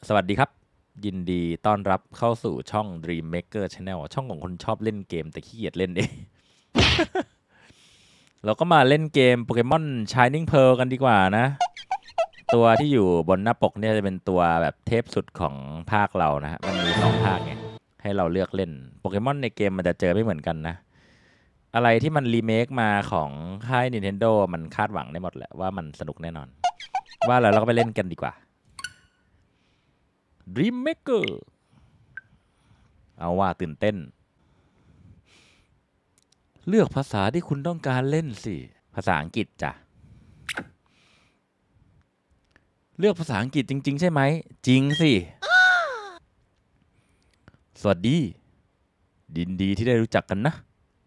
สวัสดีครับยินดีต้อนรับเข้าสู่ช่อง Dream Maker Channel ช่องของคนชอบเล่นเกมแต่ขี้เกียจเล่นเอง เราก็มาเล่นเกม Pokemon Shining Pearl กันดีกว่านะ ตัวที่อยู่บนหน้าปกเนี่ยจะเป็นตัวแบบเทพสุดของภาคเรานะฮะมันมี2 ภาคไงให้เราเลือกเล่นโปเกมอนในเกมมันจะเจอไม่เหมือนกันนะอะไรที่มันรีเมคมาของค่าย Nintendo มันคาดหวังได้หมดแหละว่ามันสนุกแน่นอนว่าแล้วเราก็ไปเล่นกันดีกว่า Dream Maker เอาว่าตื่นเต้นเลือกภาษาที่คุณต้องการเล่นสิภาษาอังกฤษจ้ะเลือกภาษาอังกฤษจริงๆใช่ไหมจริงสิสวัสดียินดีที่ได้รู้จักกันนะ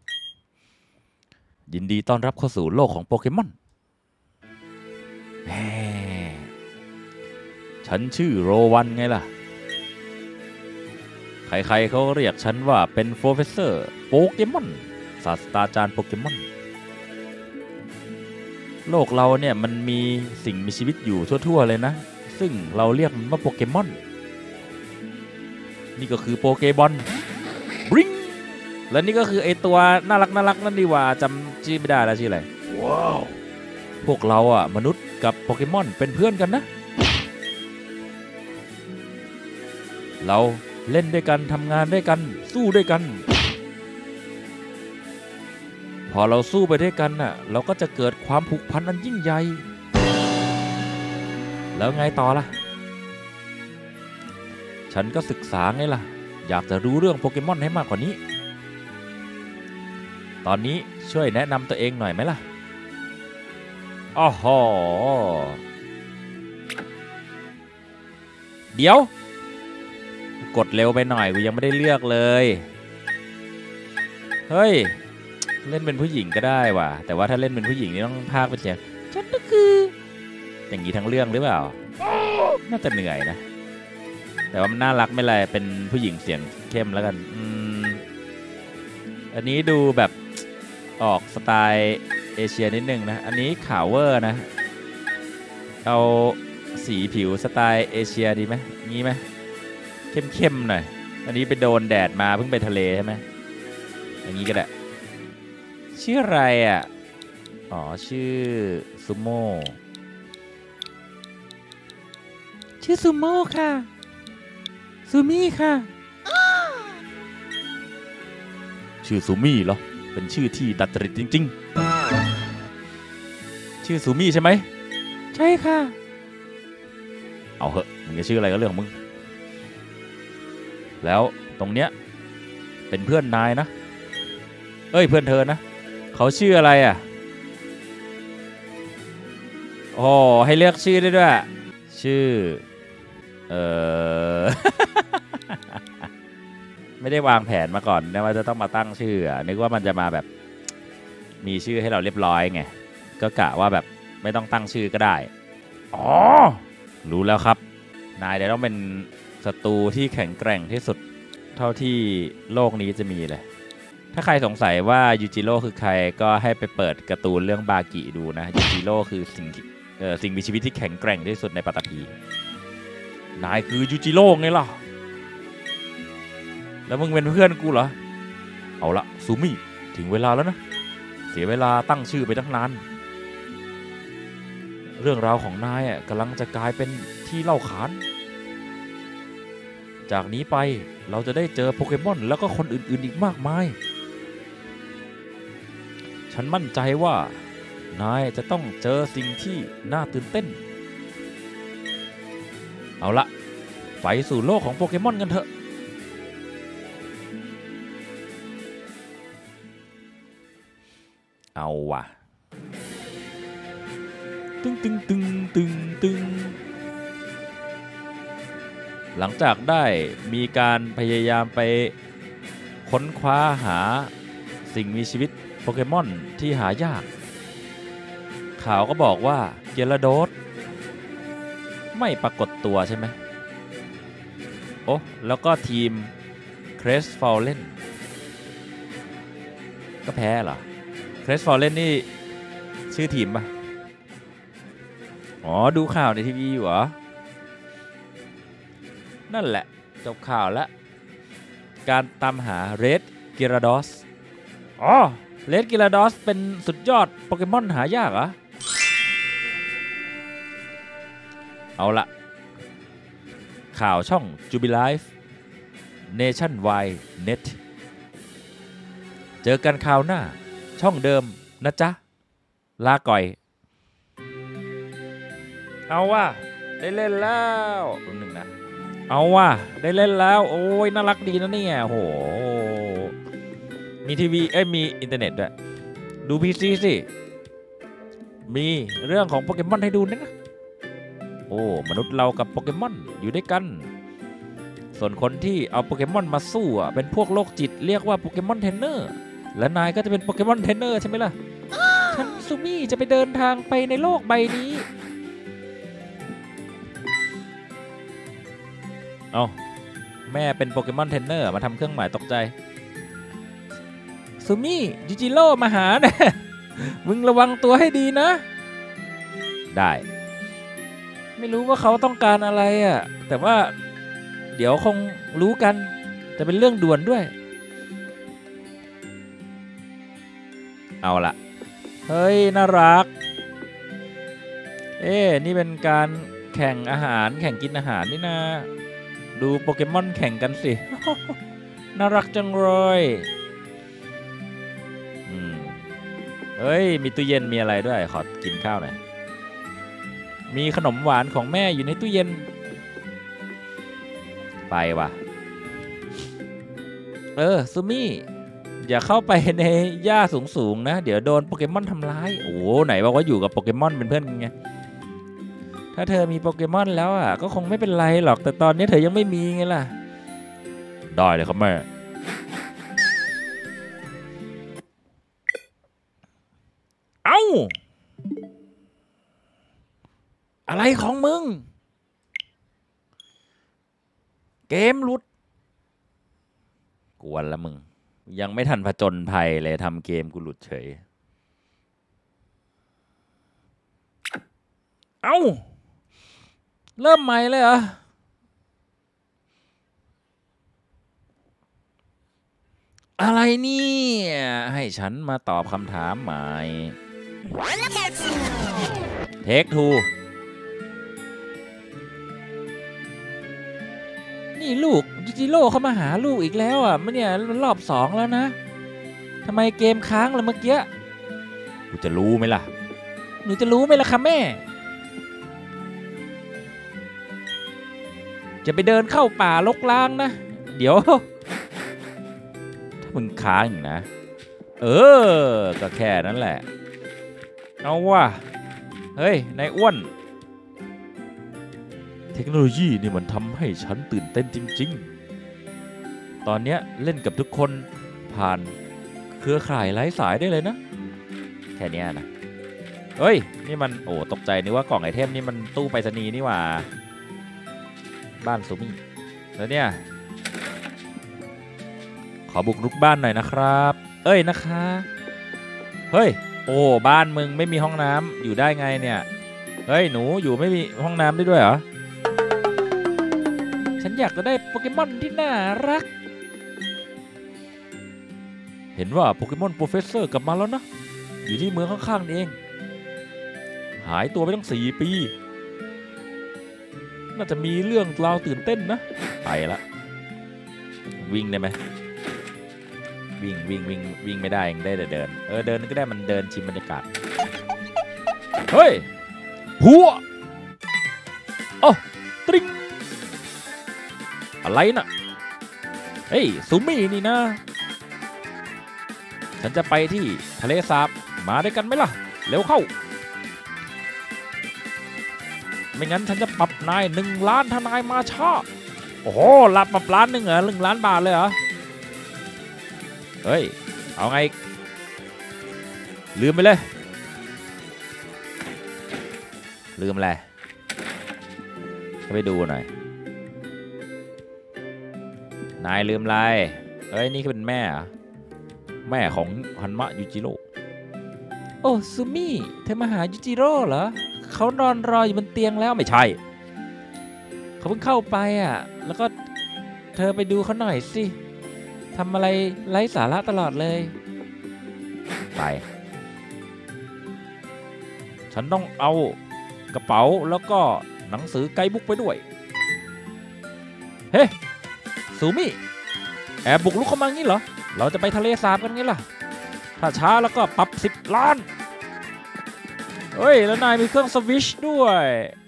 ยินดีต้อนรับเข้าสู่โลกของโปเกมอนแหมฉันชื่อโรวันไงล่ะใครๆเขาเรียกฉันว่าเป็นโปรเฟสเซอร์โปเกมอนศาสตราจารย์โปเกมอนโลกเราเนี่ยมันมีสิ่งมีชีวิตอยู่ทั่วๆเลยนะซึ่งเราเรียกมันว่าโปเกมอนนี่ก็คือโปเกบอลบริงและนี่ก็คือไอตัวน่ารักนั่นดีว่าจำชื่อไม่ได้แล้วชื่ออะไรว้าวพวกเราอ่ะมนุษย์กับโปเกมอนเป็นเพื่อนกันนะเราเล่นด้วยกันทำงานด้วยกันสู้ด้วยกันพอเราสู้ไปด้วยกันน่ะเราก็จะเกิดความผูกพันอันยิ่งใหญ่แล้วไงต่อล่ะฉันก็ศึกษาไงล่ะอยากจะรู้เรื่องโปเกมอนให้มากกว่านี้ตอนนี้ช่วยแนะนำตัวเองหน่อยไหมล่ะอ้อหเดี๋ยวกดเร็วไปหน่อยกูยังไม่ได้เลือกเลยเฮ้ยเล่นเป็นผู้หญิงก็ได้ว่ะแต่ว่าถ้าเล่นเป็นผู้หญิงนี่ต้องพากย์เป็นเสียงฉันก็คืออย่างนี้ทั้งเรื่องหรือเปล่าน่าจะเหนื่อยนะแต่ว่ามันน่ารักไม่ไรเป็นผู้หญิงเสียงเข้มแล้วกันอันนี้ดูแบบออกสไตล์เอเชียนิดนึงนะอันนี้ขาวเวอร์นะเอาสีผิวสไตล์เอเชียดีไหมงี้ไหมเข้มๆหน่อยอันนี้ไปโดนแดดมาเพิ่งไปทะเลใช่ไหมอย่างนี้ก็ได้ชื่ออะไรอ่ะอ๋อชื่อซูโม่ชื่อซูโม่ค่ะซูมี่ค่ะชื่อซูมี่เหรอเป็นชื่อที่ดัดจริตจริงๆชื่อซูมี่ใช่ไหมใช่ค่ะเอาเหอะมึงจะชื่ออะไรก็เรื่องของมึงแล้วตรงเนี้ยเป็นเพื่อนนายนะเอ้ยเพื่อนเธอนะเขาชื่ออะไรอ่ะโอ้ให้เลือกชื่อได้ด้วยชื่อไม่ได้วางแผนมาก่อนนะว่าจะต้องมาตั้งชื่อนึกว่ามันจะมาแบบมีชื่อให้เราเรียบร้อยไงก็กะว่าแบบไม่ต้องตั้งชื่อก็ได้อ๋อรู้แล้วครับนายเดี๋ยวต้องเป็นศัตรูที่แข็งแกร่งที่สุดเท่าที่โลกนี้จะมีเลยถ้าใครสงสัยว่ายูจิโร่คือใครก็ให้ไปเปิดการ์ตูนเรื่องบากิดูนะยูจิโร่คือสิ่งมีชีวิตที่แข็งแกร่งที่สุดในปัตตภีนายคือยูจิโร่ไงล่ะแล้วมึงเป็นเพื่อนกูเหรอเอาละซูมี่ถึงเวลาแล้วนะเสียเวลาตั้งชื่อไปตั้งนานเรื่องราวของนายกำลังจะกลายเป็นที่เล่าขานจากนี้ไปเราจะได้เจอโปเกมอนแล้วก็คนอื่นๆอีกมากมายฉันมั่นใจว่านายจะต้องเจอสิ่งที่น่าตื่นเต้นเอาละไปสู่โลกของโปเกมอนกันเถอะเอาว่ะตึงหลังจากได้มีการพยายามไปค้นคว้าหาสิ่งมีชีวิตโปเกมอนที่หายากข่าวก็บอกว่าเกลาโดสไม่ปรากฏตัวใช่ไหมโอ้แล้วก็ทีมเครสฟอลเลนก็แพ้เหรอเครสฟอลเลนนี่ชื่อทีมป่ะอ๋อดูข่าวในทีวีอยู่เหรอนั่นแหละจบข่าวแล้วการตามหาเรดกิราดอสอ๋อเรดกิราดอสเป็นสุดยอดโปเกมอนหายากเหรอเอาละข่าวช่อง Jubilife Nationwide Net เจอกันคราวหน้าช่องเดิมนะจ๊ะลาก่อยเอาว่าได้เล่นแล้วหนึ่งนะเอาว่าได้เล่นแล้วโอ้ยน่ารักดีนะเนี่ยโหมีทีวีมีอินเทอร์เน็ตด้วยดูพีซีสิมีเรื่องของโปเกมอนให้ดูนะโอ้มนุษย์เรากับโปเกมอนอยู่ด้วยกันส่วนคนที่เอาโปเกมอนมาสู้เป็นพวกโรคจิตเรียกว่าโปเกมอนเทรนเนอร์และนายก็จะเป็นโปเกมอนเทรนเนอร์ใช่ไหมล่ะฉันซูมี่จะไปเดินทางไปในโลกใบนี้เอาแม่เป็นโปเกมอนเทรนเนอร์มาทำเครื่องหมายตกใจซูมี่จิจิโร่มาหานะมึงระวังตัวให้ดีนะได้ไม่รู้ว่าเขาต้องการอะไรแต่ว่าเดี๋ยวคงรู้กันจะเป็นเรื่องด่วนด้วยเอาล่ะเฮ้ยน่ารักนี่เป็นการแข่งอาหารแข่งกินอาหารนี่นะดูโปเกมอนแข่งกันสิ น่ารักจังเลยเฮ้ยมีตู้เย็นมีอะไรด้วยขอกินข้าวหน่อยมีขนมหวานของแม่อยู่ในตู้เย็นไปว่ะซูมี่อย่าเข้าไปในหญ้าสูงๆนะเดี๋ยวโดนโปเกมอนทำร้ายโอ้ไหนบอกว่าอยู่กับโปเกมอนเป็นเพื่อนกันไงถ้าเธอมีโปเกมอนแล้วก็คงไม่เป็นไรหรอกแต่ตอนนี้เธอยังไม่มีไงล่ะได้เลยครับแม่เอ้าอะไรของมึงเกมหลุดกวนละมึงยังไม่ทันผจญภัยเลยทำเกมกูหลุดเฉยเอ้าเริ่มใหม่เลยเหรออะไรเนี่ยให้ฉันมาตอบคำถามใหม่เทคทูนี่ลูกจิจิโร่เขามาหาลูกอีกแล้วมันเนี่ยมันรอบ2แล้วนะทำไมเกมค้างล่ะเมื่อกี้กูจะรู้ไหมล่ะหนูจะรู้ไหมล่ะคะแม่จะไปเดินเข้าป่ารกร้างนะเดี๋ยวถ้ามึงค้างนะก็แค่นั้นแหละเอาว่ะเฮ้ยนายอ้วนเทคโนโลยีนี่มันทำให้ฉันตื่นเต้นจริงๆตอนนี้เล่นกับทุกคนผ่านเครือข่ายไร้สายได้เลยนะแค่นี้นะเฮ้ยนี่มันโอ้ตกใจนึกว่ากล่องไอเทมนี่มันตู้ไปรษณีย์นี่หว่าบ้านซูมี่แล้วเนี่ยขอบุกรุกบ้านหน่อยนะครับนะคะเฮ้ยโอ้บ้านมึงไม่มีห้องน้ำอยู่ได้ไงเนี่ยเฮ้ยหนูอยู่ไม่มีห้องน้ำได้ด้วยเหรอฉันอยากจะได้โปเกมอนที่น่ารักเห็นว่าโปเกมอนโปรเฟสเซอร์กลับมาแล้วนะอยู่ที่เมืองข้างๆนี่เองหายตัวไปตั้ง4 ปีน่าจะมีเรื่องราวตื่นเต้นนะไปละวิ่งได้ไหมวิ่งไม่ได้ยังได้แต่เดินเดินก็ได้มันเดินชิมบรรยากาศเฮ้ยหัวตริงอะไรน่ะเฮ้ยซูมี่นี่นะฉันจะไปที่ทะเลสาบมาด้วยกันไหมล่ะเร็วเข้าไม่งั้นฉันจะปรับนาย1 ล้านถ้านายมาช้าโอ้โหรับปรับ1 ล้านเหรอ1 ล้านบาทเลยเหรอเฮ้ยเอาไงลืมไปเลยลืมอะไรไปดูหน่อยนายลืมอะไรนี่คือเป็นแม่แม่ของฮันมะยูจิโร่โอ้ซูมี่เธอมาหายูจิโร่เหรอเขานอนรออยู่บนเตียงแล้วไม่ใช่เขาเพิ่งเข้าไปอ่ะแล้วก็เธอไปดูเขาหน่อยสิทำอะไรไร้สาระตลอดเลยไปฉันต้องเอากระเป๋าแล้วก็หนังสือไกด์บุ๊กไปด้วยเฮ้ซูมิแอบบุกลุกเข้ามางี้เหรอเราจะไปทะเลสาบกันงี้ล่ะถ้าช้าแล้วก็ปรับ10 ล้านเฮ้ยแล้วนายมีเครื่องสวิชด้วย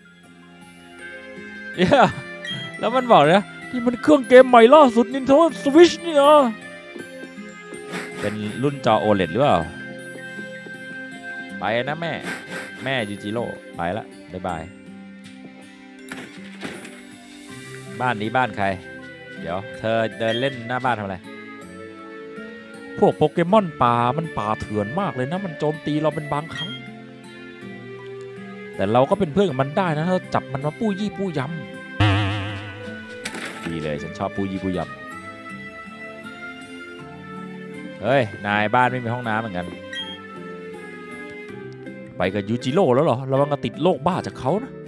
แล้วมันบอกนะที่มันเครื่องเกมใหม่ล่าสุด Nintendo Switch นี่เหรอเป็นรุ่นจอ OLED หรือเปล่าไปนะแม่ยูจิโร่ไปละบ๊ายบายบ้านนี้บ้านใครเดี๋ยวเธอเดินเล่นหน้าบ้านทำอะไรพวกโปเกมอนป่ามันป่าเถื่อนมากเลยนะมันโจมตีเราเป็นบางครั้งแต่เราก็เป็นเพื่อนกับมันได้นะถ้าจับมันมาปู้ยี่ปู้ยำดีเลยฉันชอบปู้ยี่ปู้ยำเฮ้ยนายบ้านไม่มีห้องน้ำเหมือนกันไปกับยูจิโร่แล้วเหรอระวังจะติดโรคบ้าจากเขานะ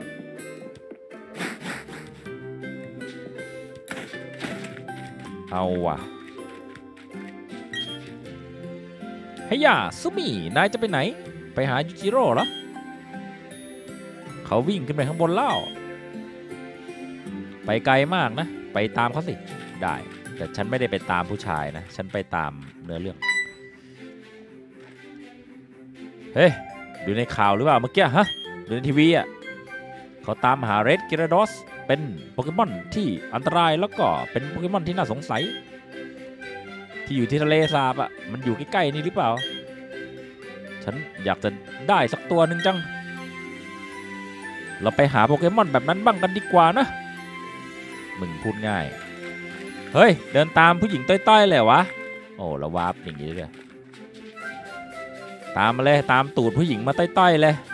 เอาว่ะเฮียซุมินายจะไปไหนไปหายูจิโร่เหรอเขาวิ่งขึ้นไปข้างบนแล้วไปไกลมากนะไปตามเขาสิได้แต่ฉันไม่ได้ไปตามผู้ชายนะฉันไปตามเนื้อเรื่องเฮ้ยดูในข่าวหรือเปล่าเมื่อกี้ฮะดูในทีวีอ่ะเขาตามหาเรดกิราโดสเป็นโปเกมอนที่อันตรายแล้วก็เป็นโปเกมอนที่น่าสงสัยที่อยู่ที่ทะเลสาบอ่ะมันอยู่ใกล้ๆนี่หรือเปล่าฉันอยากจะได้สักตัวหนึ่งจังเราไปหาโปเกมอนแบบนั้นบ้างกันดีกว่านะมึงพูดง่ายเฮ้ยเดินตามผู้หญิงต้อยๆเลยวะโอ้เราวาร์ปอย่างนี้เลยตามมาเลยตามตูดผู้หญิงมาต้อยๆเลย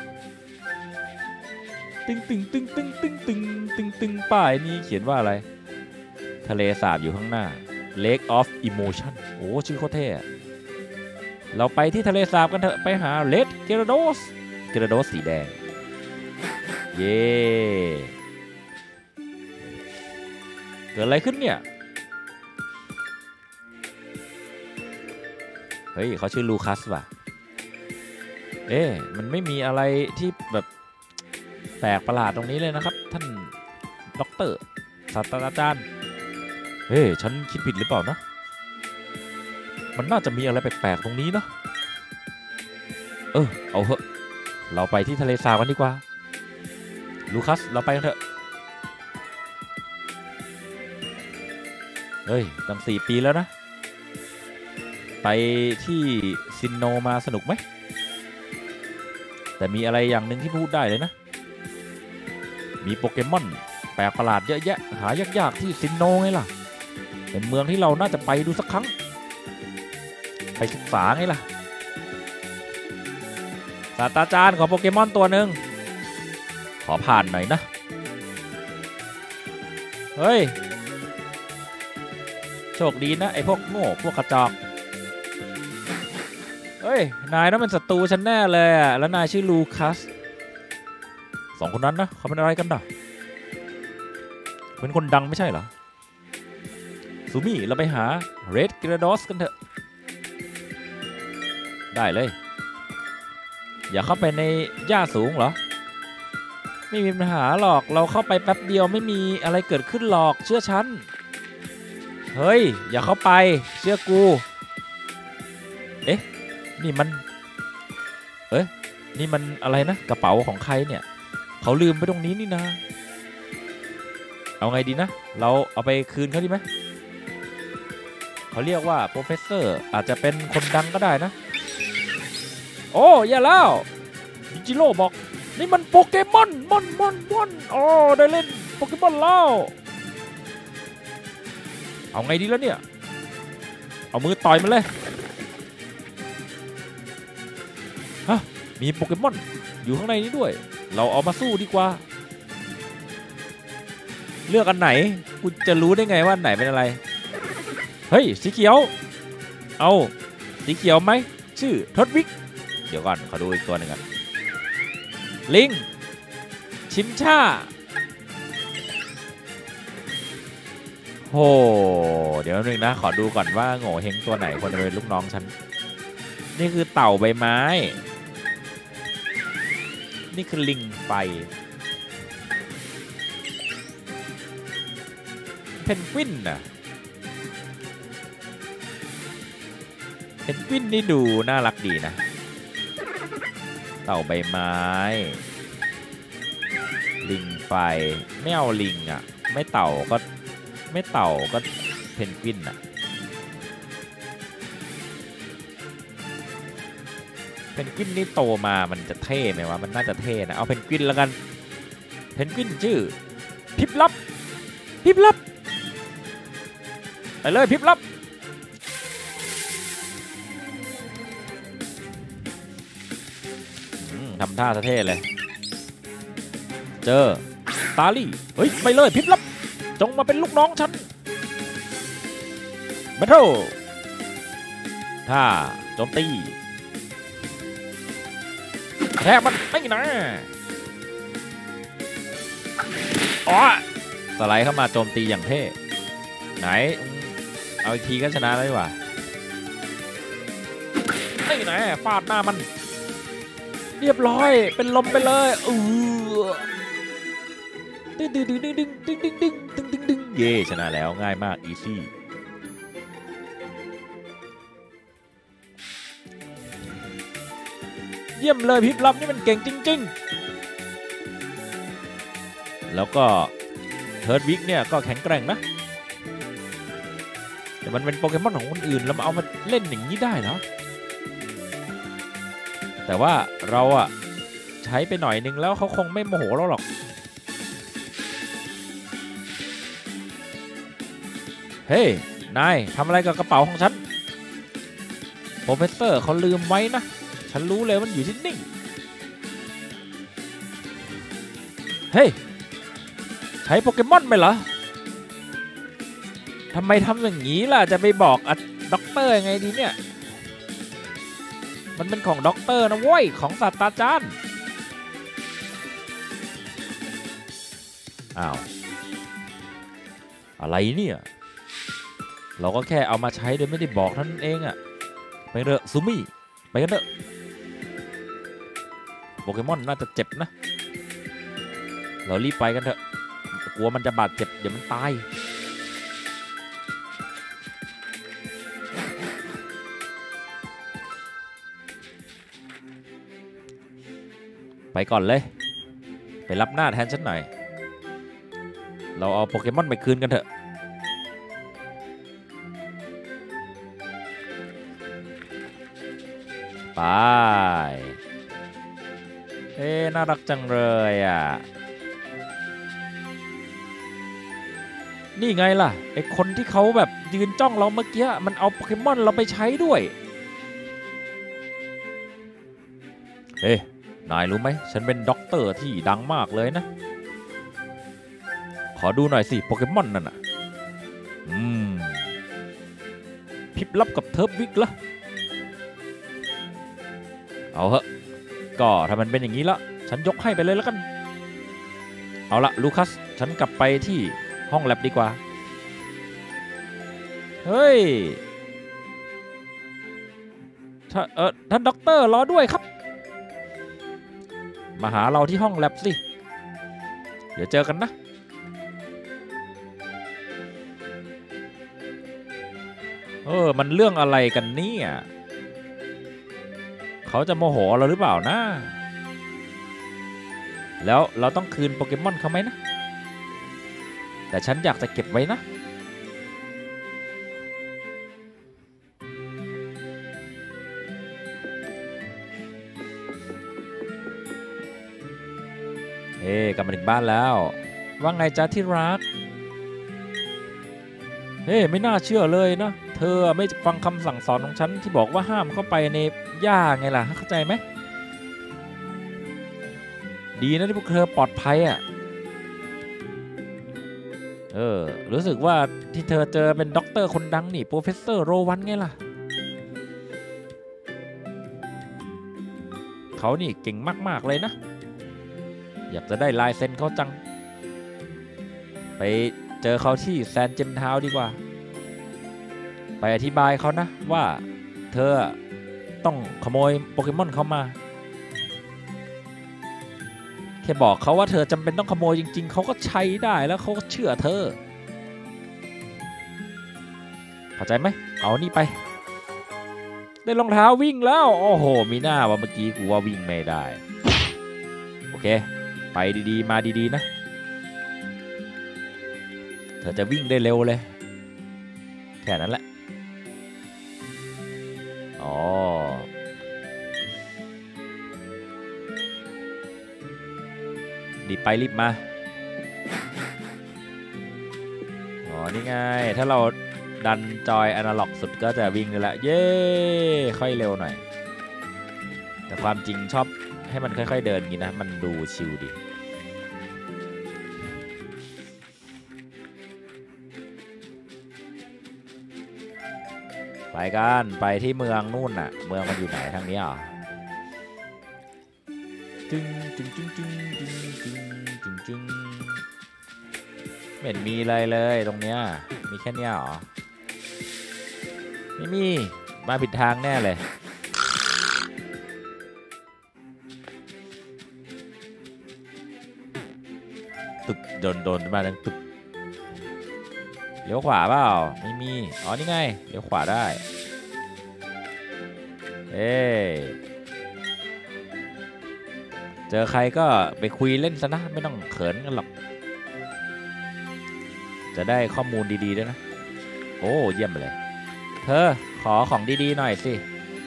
ตึงป้ายนี่เขียนว่าอะไรทะเลสาบอยู่ข้างหน้า Lake of Emotion โอ้ชื่อโคตรเท่เราไปที่ทะเลสาบกันเถอะไปหา Red Gyarados สีแดงเย่เกิดอะไรขึ้นเนี่ยเฮ้ยเขาชื่อลูคัสว่ะมันไม่มีอะไรที่แบบแปลกประหลาดตรงนี้เลยนะครับท่านด็อกเตอร์ศาสตราจารย์ฉันคิดผิดหรือเปล่านะมันน่าจะมีอะไรแปลกๆตรงนี้เนาะเอาเถอะเราไปที่ทะเลสาบกันดีกว่าลูคัสเราไปกันเถอะตั้ง4 ปีแล้วนะไปที่ซินโนมาสนุกไหมแต่มีอะไรอย่างหนึ่งที่พูดได้เลยนะมีโปเกมอนแปลกประหลาดเยอะแยะหายากๆที่ซินโนไงล่ะเป็นเมืองที่เราน่าจะไปดูสักครั้งไปศึกษาไงล่ะศาสตราจารย์ขอโปเกมอนตัวหนึ่งขอผ่านหน่อยนะเฮ้ยโชคดีนะไอพวกโง่พวกกระจอกนายนั่นเป็นศัตรูฉันแน่เลยอ่ะแล้วนายชื่อลูคัส2 คนนั้นนะเขาเป็นอะไรกันนะเป็นคนดังไม่ใช่เหรอซูมิเราไปหา Red Gyarados กันเถอะได้เลยอย่าเข้าไปในหญ้าสูงเหรอไม่มีปัญหาหรอกเราเข้าไปแป๊บเดียวไม่มีอะไรเกิดขึ้นหรอกเชื่อฉันเฮ้ยอย่าเข้าไปเชื่อกูนี่มันนี่มันอะไรนะกระเป๋าของใครเนี่ยเขาลืมไปตรงนี้นี่นะเอาไงดีนะเราเอาไปคืนเขาดีไหมเขาเรียกว่าโปรเฟสเซอร์อาจจะเป็นคนดังก็ได้นะโอ้อย่าแล้วมิจิโร่บอกนี่มันโปเกมอนมอนอ๋อได้เล่นโปเกมอนแล้วเอาไงดีแล้วเนี่ยเอามือต่อยมันเลยมีโปเกมอนอยู่ข้างในนี้ด้วยเราเอามาสู้ดีกว่าเลือกอันไหนกูจะรู้ได้ไงว่าอันไหนเป็นอะไรเฮ้ยสีเขียวเอาสีเขียวไหมชื่อทดวิกเดี๋ยวก่อนขอดูอีกตัวหนึ่งกันลิงชินช่าโหเดี๋ยวนึงนะขอดูก่อนว่าโง่เฮงตัวไหนคนเป็นลูกน้องฉันนี่คือเต่าใบไม้นี่คือลิงไฟเพนกวินน่ะเพนกวินนี่ดูน่ารักดีนะเต่าใบไม้ลิงไฟไม่เอาลิงอ่ะไม่เต่าก็เพนกวินอ่ะเพนกวินนี่โตมามันจะเท่ไหมวะมันน่าจะเท่นะเอาเพนกวินแล้วกันเพนกวินชื่อพิบลับไปเลยพิบลับทำท่าเท่เลยเจอตาลี่เฮ้ยไปเลยพิบลับจงมาเป็นลูกน้องฉันแบทเทิลท่าโจมตีแทบมันไม่นะอ๋อสไลด์เข้ามาโจมตีอย่างเท่ไหนเอาอีกทีก็ชนะแล้วดีกว่าไม่นะฟาดหน้ามันเรียบร้อยเป็นลมไปเลยดึงเย่ชนะแล้วง่ายมากอีซี่เยี่ยมเลยพิบลับนี่มันเก่งจริงๆแล้วก็เทิร์ดวิกเนี่ยก็แข็งแกร่งนะแต่มันเป็นโปเกมอนของคนอื่นแล้วมาเอามาเล่นอย่างนี้ได้เหรอแต่ว่าเราอะใช้ไปหน่อยนึงแล้วเขาคงไม่โมโหเราหรอกเฮ้ยนายทำอะไรกับกระเป๋าของฉันโปรเฟสเซอร์เขาลืมไว้นะฉันรู้เลยมันอยู่ที่นี่เฮ้ยใช้โปเกมอนไหมเหรอทำไมทำอย่างนี้ล่ะจะไปบอกด็อกเตอร์ยังไงดีเนี่ยมันเป็นของด็อกเตอร์นะเว้ยของศาสตราจารย์อ้าวอะไรเนี่ยเราก็แค่เอามาใช้โดยไม่ได้บอกท่านเองอะไปเถอะซูมี่ไปกันเถอะโปเกมอนน่าจะเจ็บนะเรารีบไปกันเถอะกลัวมันจะบาดเจ็บเดี๋ยวมันตายไปก่อนเลยไปรับหน้าแทนฉันหน่อยเราเอาโปเกมอนไปคืนกันเถอะไปน่ารักจังเลยอ่ะนี่ไงล่ะไอคนที่เขาแบบยืนจ้องเราเมื่อกี้มันเอาโปเกมอนเราไปใช้ด้วยเฮ้ยนายรู้ไหมฉันเป็นด็อกเตอร์ที่ดังมากเลยนะขอดูหน่อยสิโปเกมอนนั่นน่ะพิบลับกับเทิร์ฟวิกละเอาเหอะก็ถ้ามันเป็นอย่างนี้ละฉันยกให้ไปเลยแล้วกันเอาละลูคัสฉันกลับไปที่ห้องแลบดีกว่าเฮ้ยท่านด็อกเตอร์รอด้วยครับมาหาเราที่ห้องแลบสิเดี๋ยวเจอกันนะมันเรื่องอะไรกันเนี่ยเขาจะโมโหเราหรือเปล่านะแล้วเราต้องคืนโปเกมอนเขาไหมนะแต่ฉันอยากจะเก็บไว้นะกลับมาถึงบ้านแล้วว่าไงจ๊ะที่รักไม่น่าเชื่อเลยนะเธอไม่ฟังคำสั่งสอนของฉันที่บอกว่าห้ามเข้าไปในหญ้าไงล่ะเข้าใจไหมดีนะที่พวกเธอปลอดภัยอ่ะรู้สึกว่าที่เธอเจอเป็นด็อกเตอร์คนดังนี่โปรเฟสเซอร์โรวันไงล่ะเขานี่เก่งมากๆเลยนะอยากจะได้ลายเซ็นเขาจังไปเจอเขาที่แซนเจมทาวน์ดีกว่าไปอธิบายเขานะว่าเธอต้องขโมยโปเกมอนเขามาแค่บอกเขาว่าเธอจำเป็นต้องขโมยจริงๆเขาก็ใช้ได้แล้วเขาก็เชื่อเธอเข้าใจไหมเอานี่ไปได้รองเท้าวิ่งแล้วโอ้โหมีหน้าว่าเมื่อกี้กูว่าวิ่งไม่ได้โอเคไปดีๆมาดีๆนะเธอจะวิ่งได้เร็วเลยแค่นั้นแหละอ๋อรีบไปรีบมาอ๋อนี่ไงถ้าเราดันจอยอนาล็อกสุดก็จะวิ่งได้ละเย้ค่อยเร็วหน่อยแต่ความจริงชอบให้มันค่อยๆเดินงี้นะมันดูชิลดีไปกันไปที่เมืองนู่นน่ะเมืองมันอยู่ไหนทางนี้อ่ะจึงจึงจึงจึงจึงจึงจึงจึงไม่เห็นมีอะไรเลยตรงเนี้ยมีแค่เนี้ยเหรอไม่มีมาผิดทางแน่เลยตึกโดนมาดังตึกเลี้ยวขวาเปล่าไม่มีอ๋อนี่ไงเลี้ยวขวาได้เอ้เจอใครก็ไปคุยเล่นซะนะไม่ต้องเขินกันหรอกจะได้ข้อมูลดีๆด้วยนะโอ้เยี่ยมเลยเธอขอของดีๆหน่อยสิ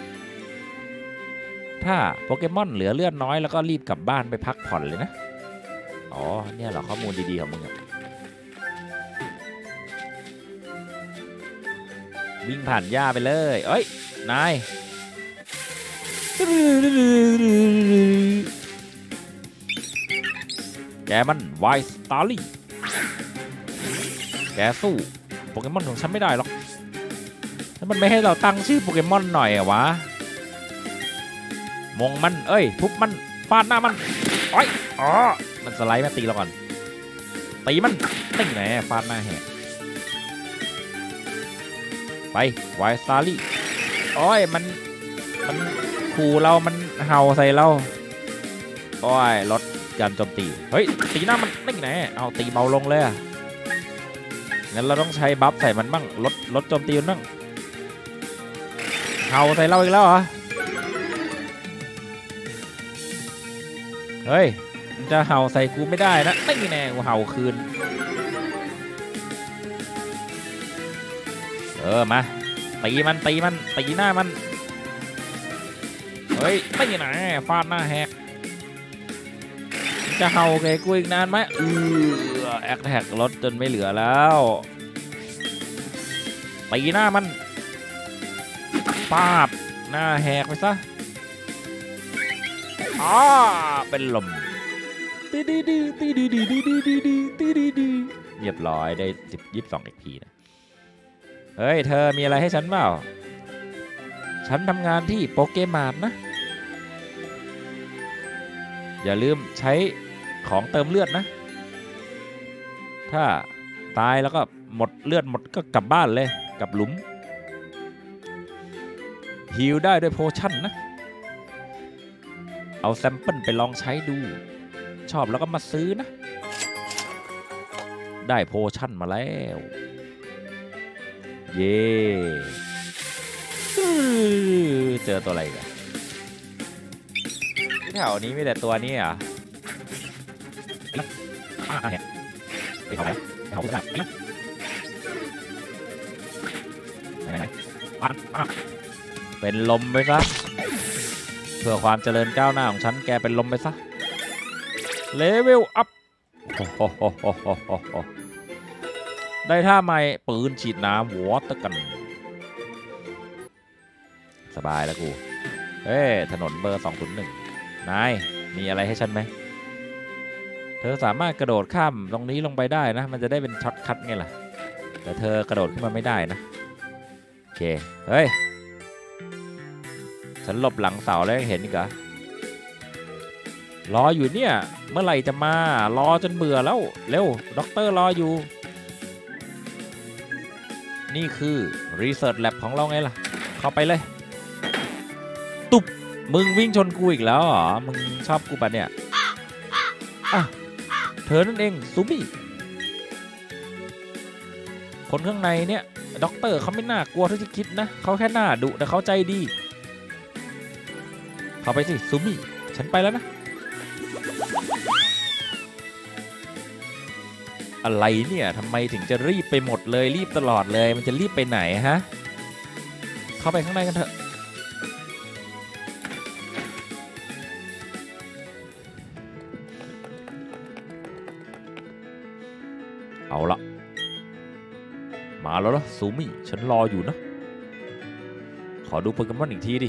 ถ้าโปเกมอนเหลือเลือดน้อยแล้วก็รีบกลับบ้านไปพักผ่อนเลยนะอ๋อเนี่ยเหรอข้อมูลดีๆของมึงวิ่งผ่านหญ้าไปเลยเอ้ยนายแกมันไวสตาร์ลี่แกสู้โปเกมอนของฉันไม่ได้หรอกแล้วมันไม่ให้เราตั้งชื่อโปเกมอนหน่อยอะวะมงมันเอ้ยทุบมันฟาดหน้ามันโอ้ยอ๋อมันสไลด์มาตีเราก่อนตีมันตีไหนฟาดหน้าแหกไปไวสตาร์ลี่โอ้ยมันขู่เรามันเห่าใส่เราโอ้ยลดการโจมตีเฮ้ยตีหน้ามันตีไหนเอาตีเบาลงเลยอะงั้นเราต้องใช้บัฟใส่มันบ้างลดโจมตีมันบ้างเห่าใส่เราอีกแล้วเหรอเฮ้ยมันจะเห่าใส่กูไม่ได้นะไม่แน่กูเห่าคืนมาตีมันตีหน้ามันเฮ้ยไม่ไหนฟาดหน้าแหกจะเห่าแกกูอีกนานไหมแอคแท็กลดจนไม่เหลือแล้วตีหน้ามันปาบหน้าแหกไปซะเป็นลมเรียบร้อยได้22 XP นะเฮ้ยเธอมีอะไรให้ฉันเปล่าฉันทำงานที่โปเกมอนนะอย่าลืมใช้ของเติมเลือดนะถ้าตายแล้วก็หมดเลือดหมดก็กลับบ้านเลยกลับหลุมฮีลได้ด้วยโพชั่นนะเอาแซมเปิลไปลองใช้ดูชอบแล้วก็มาซื้อนะได้โพชั่นมาแล้วเย่เจอตัวอะไรกันที่แถวนี้มีแต่ตัวนี้อ่ะเป็นลมไปซะเพื่อความเจริญก้าวหน้าของฉันแกเป็นลมไปซะเลเวลอัพได้ท่าใหม่ปืนฉีดน้ำวอเตอร์กันสบายแล้วกูเฮ้ถนนเบอร์201นายมีอะไรให้ฉันไหมเธอสามารถกระโดดข้ามตรงนี้ลงไปได้นะมันจะได้เป็นช็อตคัทไงล่ะแต่เธอกระโดดขึ้นมาไม่ได้นะโอเคเฮ้ยฉันหลบหลังเสาแล้วยังเห็นอีกเหรอรออยู่เนี่ยเมื่อไหร่จะมารอจนเบื่อแล้วเร็วด็อกเตอร์รออยู่นี่คือ Research Lab ของเราไงล่ะเข้าไปเลยตุบมึงวิ่งชนกูอีกแล้วเหรอมึงชอบกูปะเนี่ยอ่ะเธอนั่นเองซูบี้คนข้างในเนี่ยด็อกเตอร์เขาไม่น่ากลัวเท่าที่คิดนะเขาแค่หน้าดุแต่เขาใจดีเข้าไปสิซูบี้ฉันไปแล้วนะอะไรเนี่ยทำไมถึงจะรีบไปหมดเลยรีบตลอดเลยมันจะรีบไปไหนฮะเข้าไปข้างในกันเถอะเอาละมาแล้วนะซูมี่ฉันรออยู่นะขอดูโปเกมอนอีกทีดิ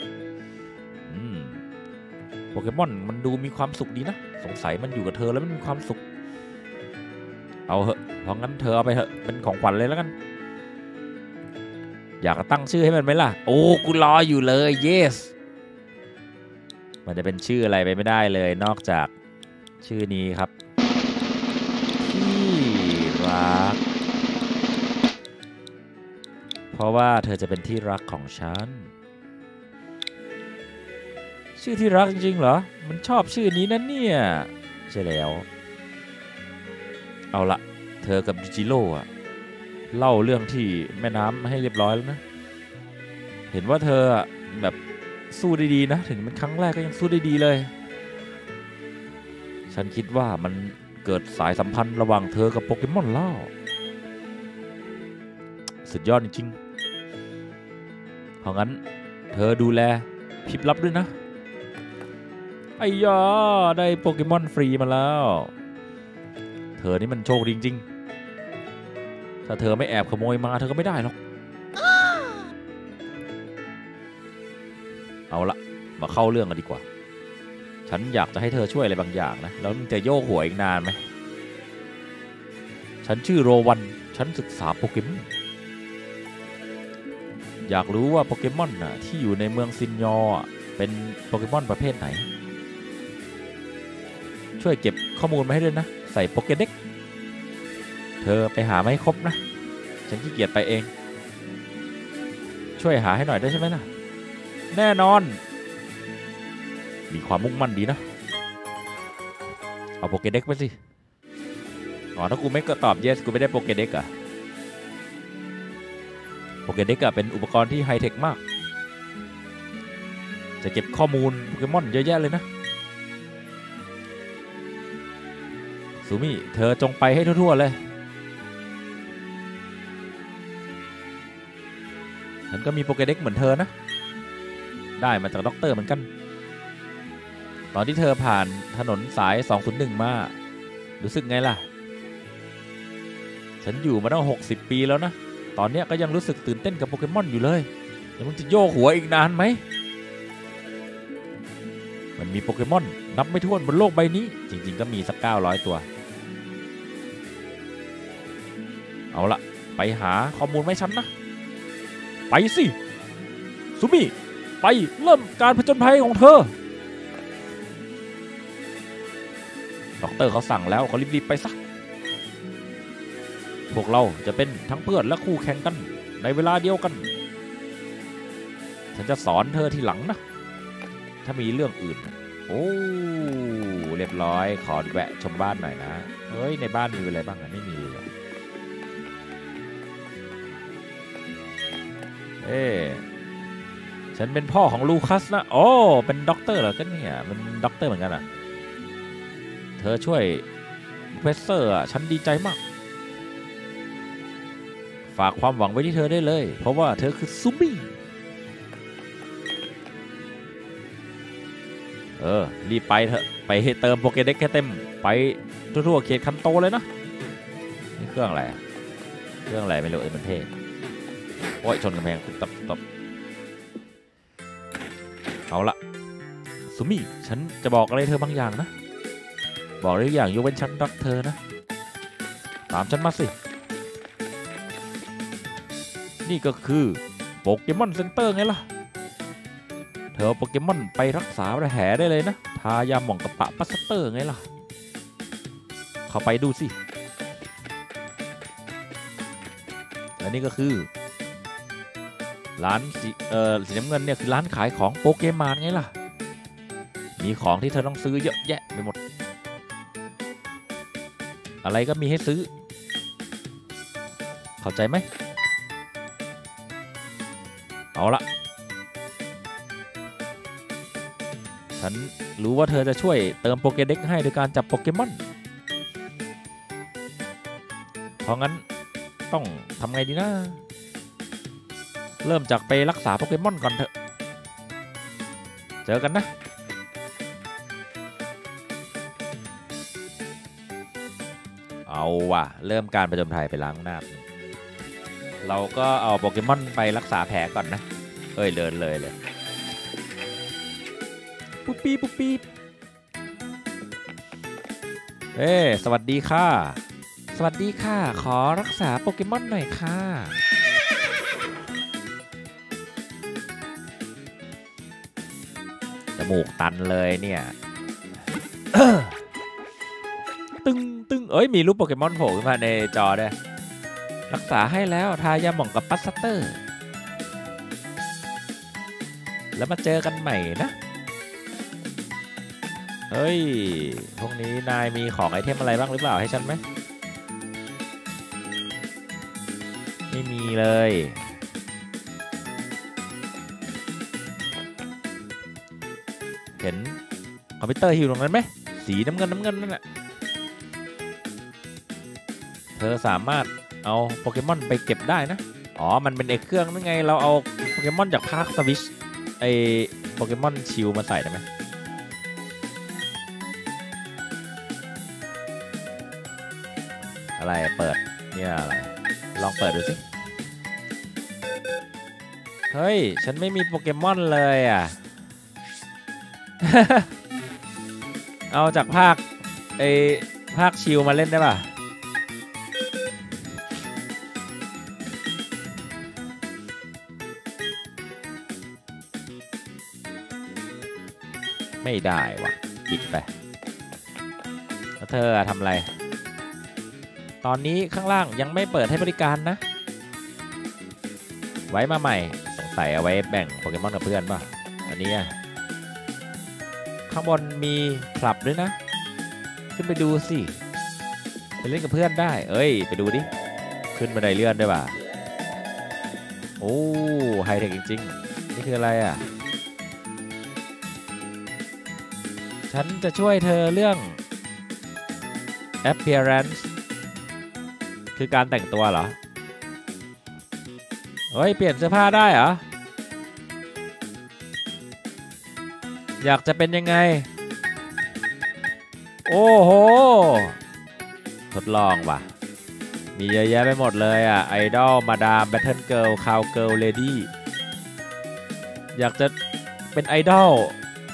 โปเกมอนมันดูมีความสุขดีนะสงสัยมันอยู่กับเธอแล้วมันมีความสุขเอาเหอะเพราะงั้นเธอเอาไปเถอะเป็นของขวัญเลยแล้วกันอยากตั้งชื่อให้มันไหมล่ะโอ้กูรออยู่เลย yes มันจะเป็นชื่ออะไรไปไม่ได้เลยนอกจากชื่อนี้ครับที่รักเพราะว่าเธอจะเป็นที่รักของฉันชื่อที่รักจริงๆเหรอมันชอบชื่อนี้นะเนี่ยใช่แล้วเอาละเธอกับยูจิโร่อะเล่าเรื่องที่แม่น้ำให้เรียบร้อยแล้วนะเห็นว่าเธอแบบสู้ได้ดีนะถึงเป็นครั้งแรกก็ยังสู้ได้ดีเลยฉันคิดว่ามันเกิดสายสัมพันธ์ระหว่างเธอกับโปเกมอนแล้วสุดยอดจริงๆเพราะงั้นเธอดูแลพิบลับด้วยนะไอ้ยาได้โปเกมอนฟรีมาแล้วเธอนี่มันโชคดีจริงๆถ้าเธอไม่แอบขโมยมาเธอก็ไม่ได้หรอกเอาละมาเข้าเรื่องกันดีกว่าฉันอยากจะให้เธอช่วยอะไรบางอย่างนะแล้วมึงจะโยกหัวอีกนานไหมฉันชื่อโรวันฉันศึกษาโปเกมอนอยากรู้ว่าโปเกมอนน่ะที่อยู่ในเมืองซินยอเป็นโปเกมอนประเภทไหนช่วยเก็บข้อมูลมาให้ด้วยนะใส่โปเกเด็กเธอไปหามาให้ครบนะฉันขี้เกียจไปเองช่วยหาให้หน่อยได้ใช่ไหมล่ะแน่นอนมีความมุ่งมั่นดีนะเอาโปเกเด็กไปสิอ๋อถ้ากูไม่ก็ตอบ yes กูไม่ได้โปเกเด็กอะโปเกเด็กอะเป็นอุปกรณ์ที่ไฮเทคมากจะเก็บข้อมูลโปเกมอนเยอะแยะเลยนะซูมี่เธอจงไปให้ทั่วๆเลยฉันก็มีโปเกเด็กเหมือนเธอนะได้มาจากด็อกเตอร์เหมือนกันตอนที่เธอผ่านถนนสาย201มารู้สึกไงล่ะฉันอยู่มาตั้ง60 ปีแล้วนะตอนนี้ก็ยังรู้สึกตื่นเต้นกับโปเกมอนอยู่เลยแล้วมึงจะโยกหัวอีกนานไหมมันมีโปเกมอนนับไม่ถ้วนบนโลกใบนี้จริงๆก็มีสัก900 ตัวเอาละไปหาข้อมูลไม่ฉันนะไปสิซูมี่ไปเริ่มการผจญภัยของเธอด็อกเตอร์เขาสั่งแล้วเขารีบๆไปซะพวกเราจะเป็นทั้งเพื่อนและคู่แข่งกันในเวลาเดียวกันฉันจะสอนเธอทีหลังนะถ้ามีเรื่องอื่นโอ้เรียบร้อยขอแวะชมบ้านหน่อยนะเฮ้ยในบ้านมีอะไรบ้างอะไม่มีเลยฉันเป็นพ่อของลูคัสนะโอ้เป็นด็อกเตอร์เหรอกันเนี่ยเป็นด็อกเตอร์เหมือนกันอ่ะเธอช่วยเพรสเซอร์อ่ะฉันดีใจมากฝากความหวังไว้ที่เธอได้เลยเพราะว่าเธอคือซูบี้รีบไปเถอะไปให้เติมโปเกเด็กให้เต็มไปทั่วๆเขตคันโตเลยนะนี่เครื่องอะไรเครื่องอะไรไม่รู้มันเท่โอ้ยชนกำแพงตบเอาละซูมี่ฉันจะบอกอะไรเธอบางอย่างนะบอกได้ทุกอย่างยกเว้นฉันรักเธอนะตามฉันมาสินี่ก็คือโปเกมอนเซ็นเตอร์ไงล่ะเธอเอาโปเกมอนไปรักษาแผลได้เลยนะทายาหม่องกระปะปัสเตอร์ไงล่ะเข้าไปดูสิและนี่ก็คือร้านสีน้ำเงินเนี่ยคือร้านขายของโปเกมอนไงล่ะมีของที่เธอต้องซื้อเยอะแยะไปหมดอะไรก็มีให้ซื้อเข้าใจไหมเอาละฉันรู้ว่าเธอจะช่วยเติมโปเกเด็กให้โดยการจับโปเกมอนเพราะงั้นต้องทำไงดีนะเริ่มจากไปรักษาโปเกมอนก่อนเถอะเจอกันนะเอาว่ะเริ่มการประจนภัยไปล้างหน้าเราก็เอาโปเกมอนไปรักษาแผลก่อนนะเดินเลยปุ๊บปี๊บปุ๊บปี๊บสวัสดีค่ะสวัสดีค่ะขอรักษาโปเกมอนหน่อยค่ะจมูกตันเลยเนี่ย ตึงมีรูปโปเกมอนโผล่ขึ้นมาในจอด้วยรักษาให้แล้วทายาหม่องกับปัสเตอร์แล้วมาเจอกันใหม่นะเฮ้ยพวกนี้นายมีของไอเทมอะไรบ้างหรือเปล่าให้ฉันไหมไม่มีเลยเห็นคอมพิวเตอร์ฮิวตรงนั้นไหมสีน้ำเงินนั่นแหละเธอสามารถเอาโปเกมอนไปเก็บได้นะอ๋อมันเป็นเครื่องนั่นไงเราเอาโปเกมอนจากภาคสวิชไอโปเกมอนชิลมาใส่ได้ไหมอะไรเปิดเนี่ยอะไรลองเปิดดูสิเฮ้ยฉันไม่มีโปเกมอนเลยอ่ะ เอาจากภาคชิลมาเล่นได้ป่ะไม่ได้ว่ะปิดไปแล้วเธอทำอะไรตอนนี้ข้างล่างยังไม่เปิดให้บริการนะไว้มาใหม่สงสัยเอาไว้แบ่งโปเกมอนกับเพื่อนป่ะอันนี้ข้างบนมีคลับด้วยนะขึ้นไปดูสิไปเล่นกับเพื่อนได้ไปดูดิขึ้นบันไดเลื่อนด้วยป่ะโอ้ไฮเทคจริงๆนี่คืออะไรอ่ะฉันจะช่วยเธอเรื่อง appearance คือการแต่งตัวเหรอเปลี่ยนเสื้อผ้าได้เหรออยากจะเป็นยังไงโอ้โหทดลองว่ะมีเยอะแยะไปหมดเลยอ่ะไอดอลมาดามแบทเทิลเกิร์ลคาวเกิร์ลเลดี้อยากจะเป็นไอดอล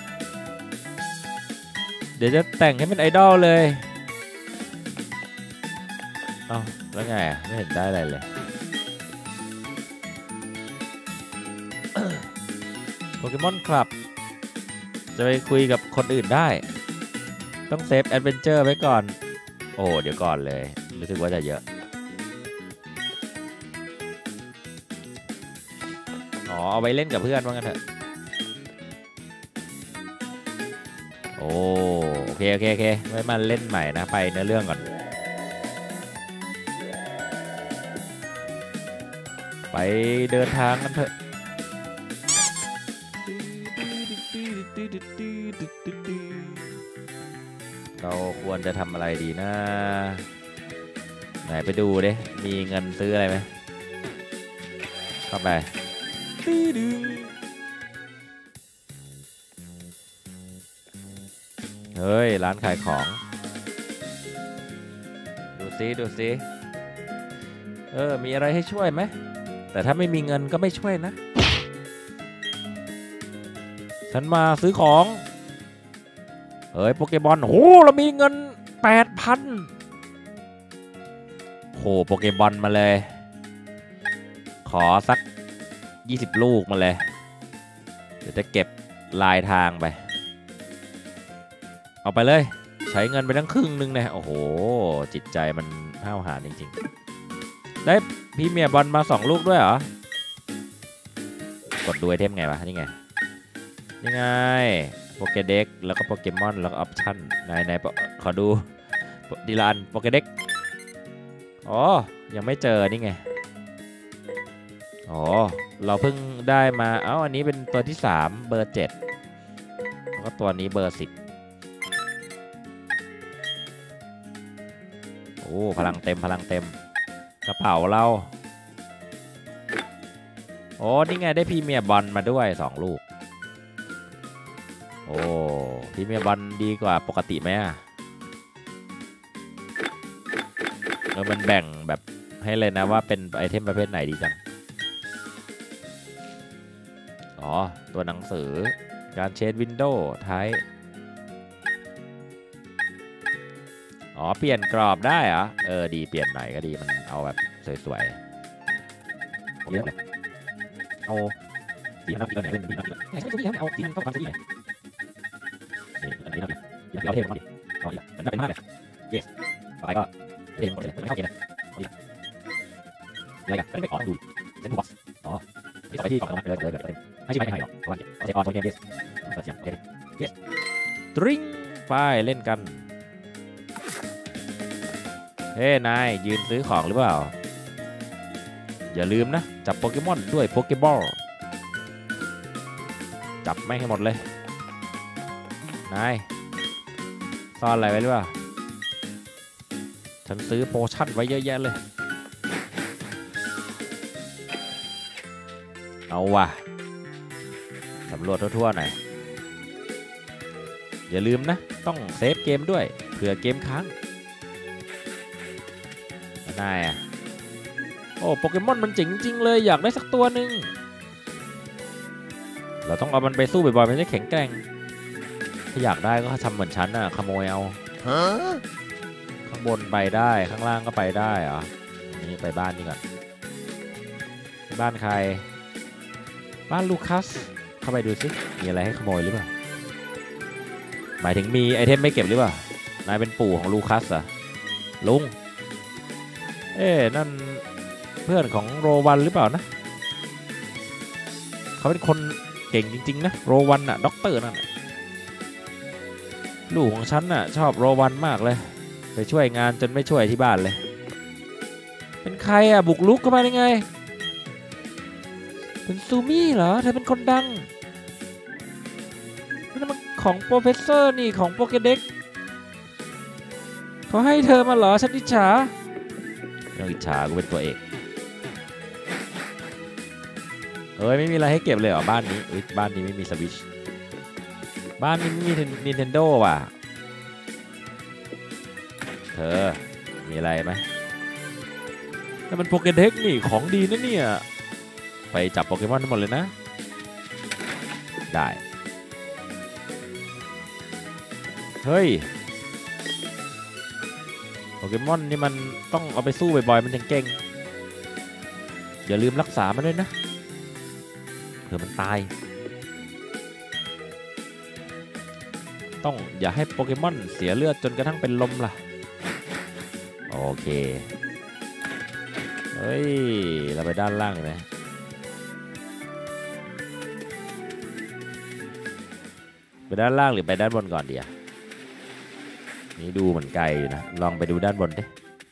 เดี๋ยวจะแต่งให้เป็นไอดอลเลยเอ้าแล้วไงไม่เห็นได้อะไรเลยโปเกมอนคลับจะไปคุยกับคนอื่นได้ต้องเซฟแอดเวนเจอร์ไว้ก่อนโอ้เดี๋ยวก่อนเลยรู้สึกว่าจะเยอะเอาไปเล่นกับเพื่อนว่างั้นเถอะโอเคไว้มาเล่นใหม่นะไปเนื้อเรื่องก่อนไปเดินทางกันเถอะเราควรจะทำอะไรดีนะไหนไปดูดิมีเงินซื้ออะไรไหมเข้าไปเฮ้ยร้านขายของดูสิมีอะไรให้ช่วยไหมแต่ถ้าไม่มีเงินก็ไม่ช่วยนะฉันมาซื้อของโปเกมอนโหเรามีเงิน 8,000โหโปเกมอนมาเลยขอสัก20ลูกมาเลยเดี๋ยวจะเก็บลายทางไปเอาไปเลยใช้เงินไปทั้งครึ่งนึงเนี่ยโอ้โหจิตใจมันห้าวหาญจริงๆได้พี่เมียบอลมา2 ลูกด้วยเหรอ กดดูไอเทมไงวะ นี่ไง นี่ไงโปเกเด็กแล้วก็โปเกมอนแล้วก็ออปชั่นในขอดูดีลานโปเกเด็กอ๋อยังไม่เจอนี่ไงอ๋อเราเพิ่งได้มาอันนี้เป็นตัวที่3เบอร์7แล้วก็ตัวนี้เบอร์10โอ้พลังเต็มกระเป๋าเราโอ้นี่ไงได้พรีเมียร์บอลมาด้วย2 ลูกโอ้พรีเมียร์บอลดีกว่าปกติไหมมันแบ่งแบบให้เลยนะว่าเป็นไอเทมประเภทไหนดีจังอ๋อตัวหนังสือการเชนวินโดว์ไทป์อ๋อเปลี่ยนกรอบได้เหรอดีเปลี่ยนไหนก็ดีมันเอาแบบสวยๆเยอะเลยเอาสีน้ำเงินไหนเล่นสีน้ำเงินใช่สีน้ำเอาสีน้ำเข้าความสีไหนนี่อันนี้น้ำเงินเอาเทมมาดิเอาอีกมันน่าเป็นมากเลย yes ต่อไปก็เทมหมดเลยไม่เข้าเกณฑ์นะเอาอีกอะไรกันก็ไม่ออกดูเซนต์บ็อกซ์อ๋อที่ต่อไปที่ก่อนเลยไม่ใช่ไม่ให้หรอกเพราะว่าเอาเซนต์ออนโซนเกม yes เปิดเสียงโอเค yes ตริ้งไปเล่นกันเฮ้นายยืนซื้อของหรือเปล่าอย่าลืมนะจับโปเกมอนด้วยโปเกบอลจับไม่ให้หมดเลยนายซ่อนอะไรไว้หรือเปล่าฉันซื้อโพชั่นไว้เยอะแยะเลยเอาว่ะสำรวจทั่วๆหน่อยอย่าลืมนะต้องเซฟเกมด้วยเผื่อเกมค้างนายโอ้โปเกมอนมันเจ๋งจริงเลยอยากได้สักตัวหนึ่งเราต้องเอามันไปสู้บ่อยๆมันจะแข็งแกร่งถ้าอยากได้ก็ทำเหมือนฉันน่ะขโมยเอาข้างบนไปได้ข้างล่างก็ไปได้เหรอนี่ไปบ้านนี่ก่อนบ้านใครบ้านลูคัสเข้าไปดูสิมีอะไรให้ขโมยหรือเปล่าหมายถึงมีไอเทมไม่เก็บหรือเปล่านายเป็นปู่ของลูคัสอ่ะลุงนั่นเพื่อนของโรวันหรือเปล่านะเขาเป็นคนเก่งจริงๆนะโรวันน่ะด็อกเตอร์นั่นลูกของฉันน่ะชอบโรวันมากเลยไปช่วยงานจนไม่ช่วยที่บ้านเลยเป็นใครบุกลุกเข้ามาได้ไงเป็นซูมี่เหรอเธอเป็นคนดังนี่มันของโปรเฟสเซอร์นี่ของโปเกเด็กเขาให้เธอมาเหรอฉันอิจฉาต้องอิจฉากูเป็นตัวเอกไม่มีอะไรให้เก็บเลยเหรอบ้านนี้บ้านนี้ไม่มีสวิตช์บ้านนี้ไม่มี Nintendo ว่ะเธอมีอะไรไหมนั่นมันโปเกเด็กนี่ของดีนะเนี่ยไปจับโปเกมอนทั้งหมดเลยนะได้เฮ้ยโปเกมอนนี่มันต้องเอาไปสู้บ่อยๆมันถึงเก่งอย่าลืมรักษามันด้วยนะเผื่อมันตายต้องอย่าให้โปเกมอนเสียเลือดจนกระทั่งเป็นลมล่ะโอเคเฮ้ยเราไปด้านล่างเลยไหมไปด้านล่างหรือไปด้านบนก่อนดีอะนี่ดูเหมือนไกลอยู่นะลองไปดูด้านบนดิ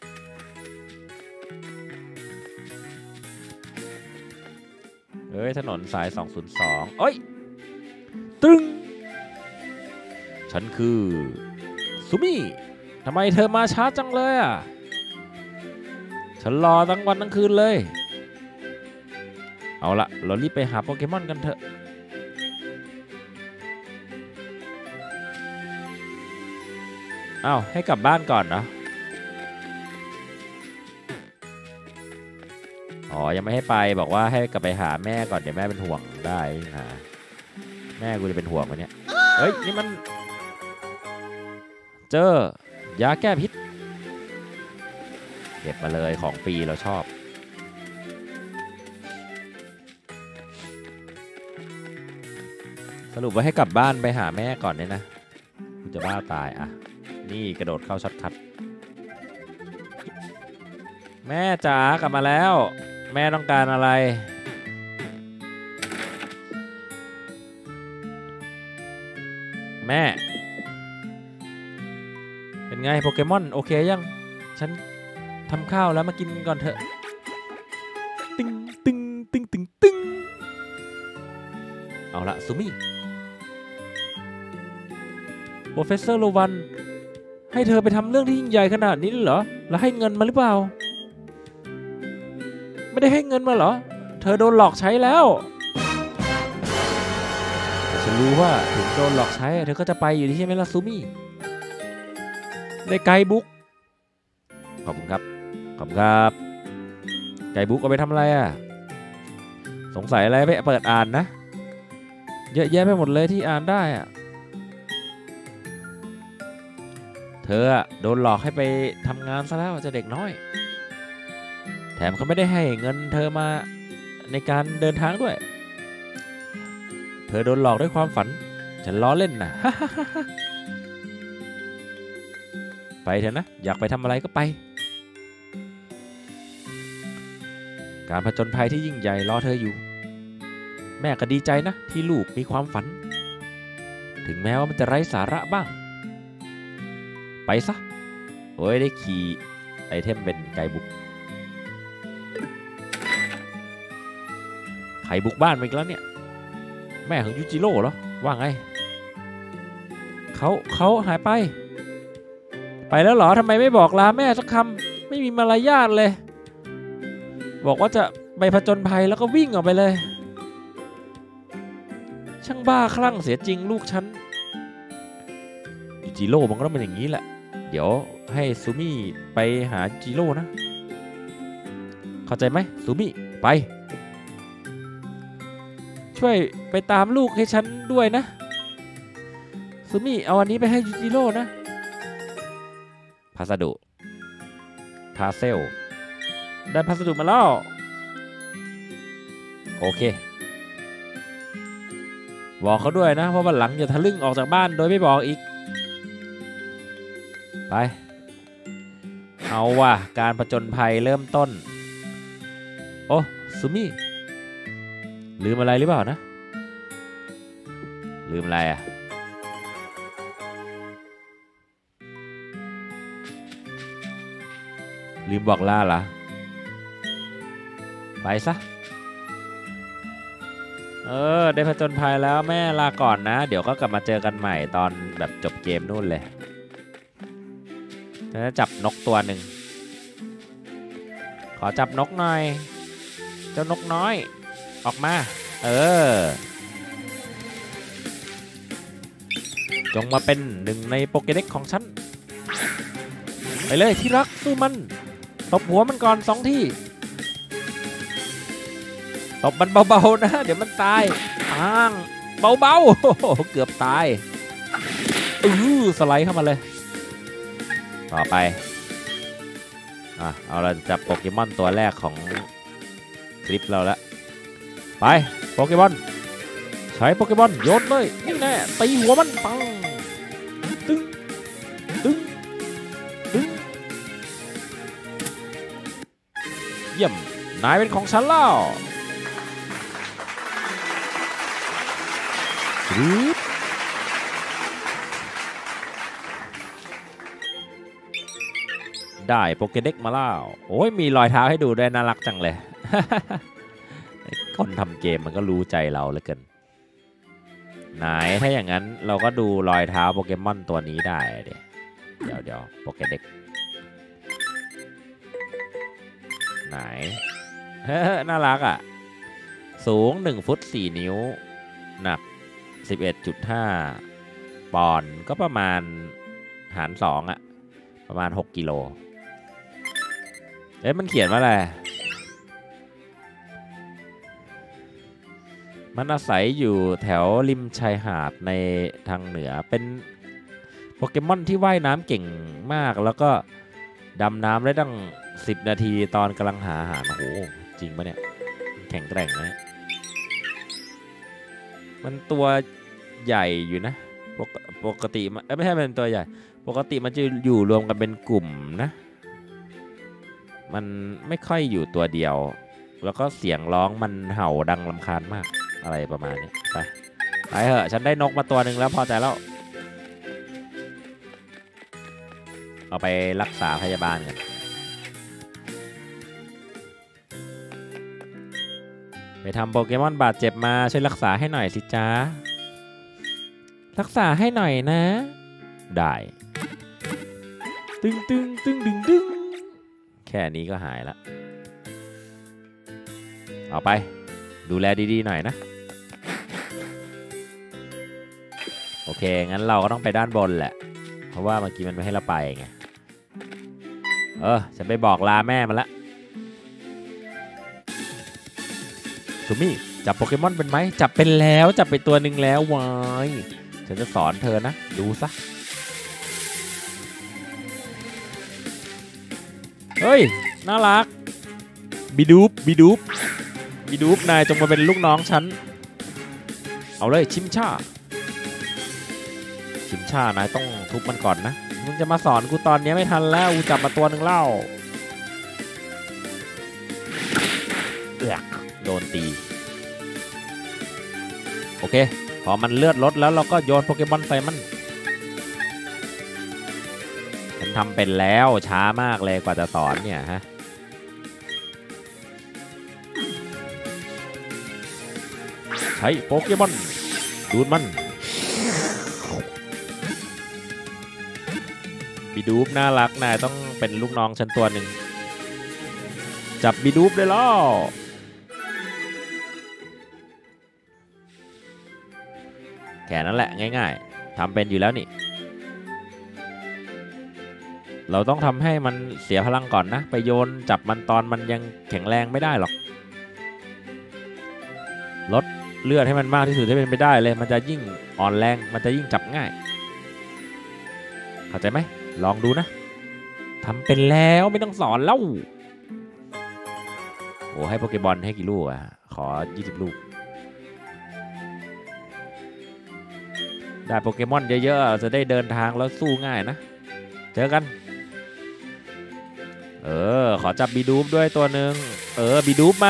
ถนนสาย202ตึ้งฉันคือซูมี่ทำไมเธอมาช้าจังเลยฉันรอทั้งวันทั้งคืนเลยเอาละเรารีบไปหาโปเกมอนกันเถอะให้กลับบ้านก่อนนะยังไม่ให้ไปบอกว่าให้กลับไปหาแม่ก่อนเดี๋ยวแม่เป็นห่วงได้แม่กูจะเป็นห่วงวันนี้นี่มันเจอยาแก้พิษเก็บมาเลยของฟรีเราชอบสรุปว่าให้กลับบ้านไปหาแม่ก่อนเนี่ยนะกูจะบ้าตายนี่กระโดดเข้าช็อตคัทแม่จ๋ากลับมาแล้วแม่ต้องการอะไรแม่เป็นไงโปเกมอนโอเคยังฉันทำข้าวแล้วมากินก่อนเถอะตึงตึงตึงตึงตึงเอาละซูมิโปรเฟสเซอร์โลวันให้เธอไปทำเรื่องที่ยิ่งใหญ่ขนาดนี้เหรอแล้วให้เงินมาหรือเปล่าไม่ได้ให้เงินมาเหรอเธอโดนหลอกใช้แล้วฉันรู้ว่าถึงโดนหลอกใช้เธอก็จะไปอยู่ที่ใช่ไหมล่ะซูมิได้ไกด์บุ๊กขอบคุณครับขอบคุณครับไกด์บุ๊กเอาไปทำอะไรอ่ะสงสัยอะไรไปเปิดอ่านนะเยอะแยะไปหมดเลยที่อ่านได้อ่ะเธอโดนหลอกให้ไปทำงานซะแล้วจะเด็กน้อยแถมเขาไม่ได้ให้เงินเธอมาในการเดินทางด้วยเธอโดนหลอกด้วยความฝันฉันล้อเล่นนะ ไปเถอะนะอยากไปทำอะไรก็ไปการผจญภัยที่ยิ่งใหญ่รอเธออยู่แม่ก็ดีใจนะที่ลูกมีความฝันถึงแม้ว่ามันจะไร้สาระบ้างไปซะโอ้ยได้ขี่ไอเทมเป็นไก่บุกใครบุกบ้านมาอีกแล้วเนี่ยแม่ของยูจิโร่เหรอว่าไงเขาหายไปแล้วเหรอทำไมไม่บอกลาแม่สักคำไม่มีมารยาทเลยบอกว่าจะไปผจญภัยแล้วก็วิ่งออกไปเลยช่างบ้าคลั่งเสียจริงลูกฉันยูจิโร่มันก็ต้องเป็นอย่างนี้แหละเดี๋ยวให้ซูมิไปหาจิโร่นะเข้าใจไหมซูมิไปช่วยไปตามลูกให้ฉันด้วยนะซูมิเอาอันนี้ไปให้ยูจิโร่นะพัสดุพาเซลได้พัสดุมาแล้วโอเคบอกเขาด้วยนะเพราะวันหลังอย่าทะลึ่งออกจากบ้านโดยไม่บอกอีกไปเอาว่ะการผจญภัยเริ่มต้นโอ้ซูมิลืมอะไรหรือเปล่านะลืมอะไรอ่ะลืมบอกลาเหรอไปซะได้ผจญภัยแล้วแม่ลาก่อนนะเดี๋ยวก็กลับมาเจอกันใหม่ตอนแบบจบเกมนู่นเลยจะจับนกตัวหนึ่งขอจับนกหน่อยเจ้านกน้อยออกมาจงมาเป็นหนึ่งในโปเกเด็กของฉันไปเลยที่รักสู้มันตบหัวมันก่อน2 ทีตบมันเบาๆนะเดี๋ยวมันตายเบาๆ เกือบตายสไลด์เข้ามาเลยต่อไปเอาเราจับโปเกมอนตัวแรกของคลิปเราแล้วไปโปเกมอนใช้โปเกมอนโยนเลยนี่แน่ตีหัวมันปังตึ้งเยี่ยมนายเป็นของฉันแล้วได้โปเกเด็กมาแล้วโอ้ยมีรอยเท้าให้ดูด้วยน่ารักจังเลย คนทำเกมมันก็รู้ใจเราเหลือเกินไหนถ้าอย่างนั้นเราก็ดูรอยเท้าโปเกมอนตัวนี้ได้เดี๋ยวโปเกเด็กไหน น่ารักอ่ะสูง1 ฟุต 4 นิ้วหนัก 11.5 ปอนด์ก็ประมาณหาร2อ่ะประมาณ6 กิโลมันเขียนว่าอะไรมันอาศัยอยู่แถวริมชายหาดในทางเหนือเป็นโปเกมอนที่ว่ายน้ำเก่งมากแล้วก็ดำน้ำได้ตั้ง10 นาทีตอนกำลังหาอาหารโอ้โหจริงปะเนี่ยแข็งแกร่งนะมันตัวใหญ่อยู่นะปกติไม่ใช่เป็นตัวใหญ่ปกติมันจะอยู่รวมกันเป็นกลุ่มนะมันไม่ค่อยอยู่ตัวเดียวแล้วก็เสียงร้องมันเห่าดังรำคาญมากอะไรประมาณนี้ไปเหอะฉันได้นกมาตัวหนึ่งแล้วพอใจแล้วเอาไปรักษาพยาบาลกันไปทำโปเกมอนบาดเจ็บมาช่วยรักษาให้หน่อยสิจ้ารักษาให้หน่อยนะได้ตึงตึงตึงดึงดึงแค่นี้ก็หายละเอาไปดูแลดีๆหน่อยนะโอเคงั้นเราก็ต้องไปด้านบนแหละเพราะว่าเมื่อกี้มันไม่ให้เราไปไงฉันไปบอกลาแม่มันละทูมี่จับโปเกมอนเป็นไหมจับเป็นแล้วจับไปตัวหนึ่งแล้ววายฉันจะสอนเธอนะดูซะเฮ้ยน่ารักบีดูบบีดูบบีดูบนายจงมาเป็นลูกน้องฉันเอาเลยชิมชานายต้องทุบมันก่อนนะมึงจะมาสอนกูตอนนี้ไม่ทันแล้วกูจับมาตัวหนึ่งเล่าโดนตีโอเคพอมันเลือดลดแล้วเราก็โยนโปเกมอนใส่มันฉันทำเป็นแล้วช้ามากเลยกว่าจะสอนเนี่ยฮะใช้โปเกมอนดูดมันบีดูบน่ารักนายต้องเป็นลูกน้องฉันตัวหนึ่งจับบีดูบได้แล้วแค่นั้นแหละง่ายๆทำเป็นอยู่แล้วนี่เราต้องทำให้มันเสียพลังก่อนนะไปโยนจับมันตอนมันยังแข็งแรงไม่ได้หรอกลดเลือดให้มันมากที่สุดที่เป็นไปได้เลยมันจะยิ่งอ่อนแรงมันจะยิ่งจับง่ายเข้าใจไหมลองดูนะทำเป็นแล้วไม่ต้องสอนแล้วโอ้ให้โปเกมอนให้กี่ลูกอ่ะขอ20ลูกได้โปเกมอนเยอะๆจะได้เดินทางแล้วสู้ง่ายนะเจอกันขอจับบีดูบด้วยตัวหนึ่งบีดูบมา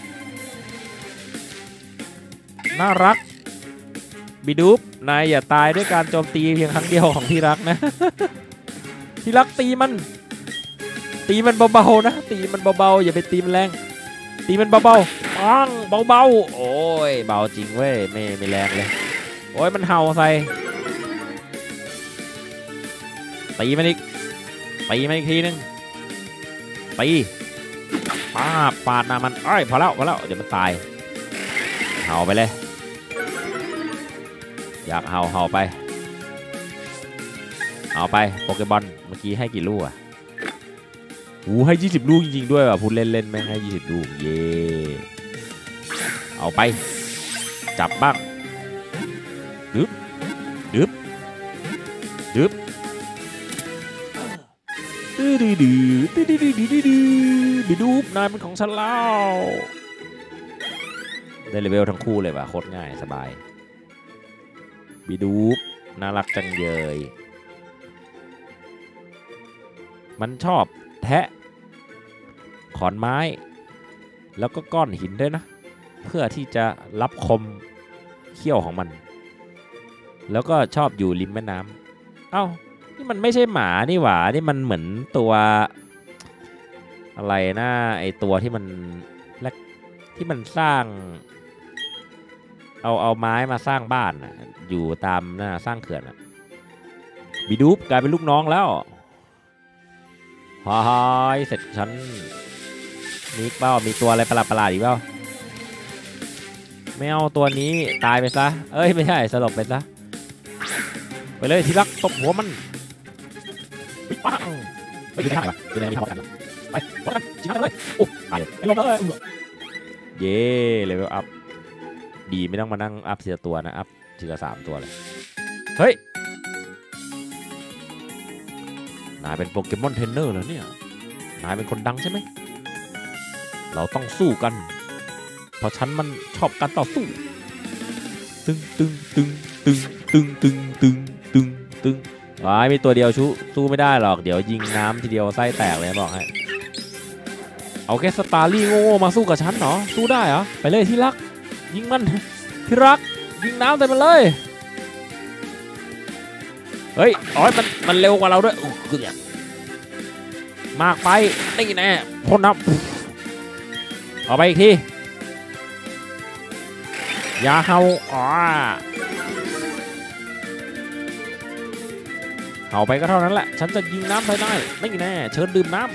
น่ารักบีดูบนายอย่าตายด้วยการโจมตีเพียงครั้งเดียวของที่รักนะ ที่รักตีมันเบาๆนะตีมันเบาๆอย่าไปตีมันแรงตีมันเบาๆปังเบาๆโอ้ยเบาจริงเว้ยไม่แรงเลยโอ้ยมันเห่าใส่ตีมันอีกทีนึงตีปาดหน้ามันพอแล้วเดี๋ยวมันตายเห่าไปเลยอยากเห่าไปเอาไปโปเกมอนเมื่อกี้ให้กี่ลูกอ่ะให้20ลูกจริงๆด้วยว่ะพูดเล่นแม่งให้20ลูกเย่เอาไปจับบ้างดึบบีดูบนายเป็นของฉันแล้วได้เลเวลทั้งคู่เลยว่ะโคตรง่ายสบายบีดูบน่ารักจังเลยมันชอบแทะขอนไม้แล้วก็ก้อนหินด้วยนะเพื่อที่จะรับคมเขี้ยวของมันแล้วก็ชอบอยู่ริมแม่น้ำนี่มันไม่ใช่หมานี่หว่านี่มันเหมือนตัวอะไรนะไอตัวที่มันแรกที่มันสร้างเอาไม้มาสร้างบ้านอยู่ตามหน้าสร้างเขื่อนบีดูบกลายเป็นลูกน้องแล้วฮอยเสร็จฉันมีตัวอะไรประหลาดอีกเปล่าไม่เอาตัวนี้ตายไปซะไม่ใช่สลบไปซะไปเลยที่รักตบหัวมันปังไปดูท่าไปดูในมีทอกันไปวัดกันชิงกันเลยโอ้ตายเลยลงเลยเย่เลเวลอัพดีไม่ต้องมานั่งอัพทีละตัวนะอัพทีละ3ตัวเลยเฮ้ยนายเป็นโปเกมอนเทรนเนอร์เหรอเนี่ยนายเป็นคนดังใช่ไหมเราต้องสู้กันเพราะฉันมันชอบการต่อสู้ตึงมีตัวเดียวสู้ไม่ได้หรอกเดี๋ยวยิงน้ำทีเดียวไส้แตกเลยบอกให้เอาแค่สตาร์ลี่โง่มาสู้กับฉันเหรอสู้ได้เหรอไปเลยที่รักยิงมันที่รักยิงน้ำใส่มันเลยเฮ้ยอ๋อมันเร็วกว่าเราด้วยคือเนี่ยมากไปนี่แน่พ่นน้ำเอาไปอีกทียาเห่าเห่าไปก็เท่านั้นแหละฉันจะยิงน้ำใส่ได้นี่แน่เชิญดื่มน้ำ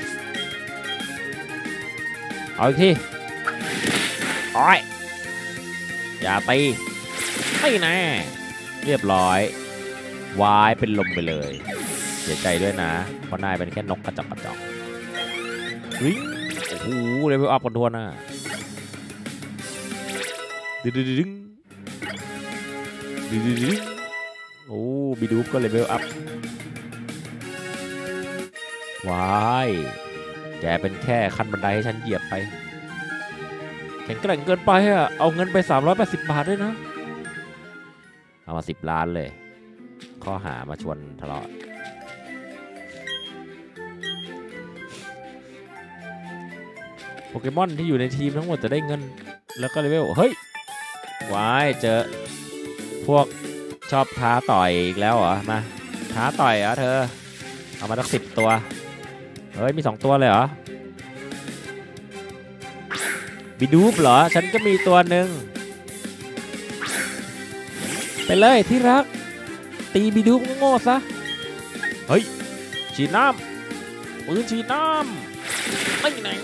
เอาอีกทีโอ้ยอย่าตีไม่แน่เรียบร้อยวายเป็นลมไปเลยเสียใจด้วยนะเพราะนายเป็นแค่นกกระจอกกระจอกวิ่งโอ้โหเลเวลอัพกันทั่วหน้าดึงดึงดึงดึงดึงโอ้บีดูก็เลเวลอัพวายแกเป็นแค่ขั้นบันไดให้ฉันเหยียบไปแข็งแกร่งเกินไปอะเอาเงินไป380 บาทด้วยนะเอามา10 ล้านเลยข้อหามาชวนทะเลาะโปเกมอนที่อยู่ในทีมทั้งหมดจะได้เงินแล้วก็เลเวลเฮ้ยวายเจอพวกชอบท้าต่อยอีกแล้วเหรอมาท้าต่อยเหรอเธอเอามาตั้ง10 ตัวเฮ้ยมี2 ตัวเลยเหรอบีดูบเหรอฉันก็มีตัวหนึ่งไปเลยที่รักตีบีดูบโง่ซะเฮ้ยฉีดน้ำปืนฉีดน้ำไม่ไหน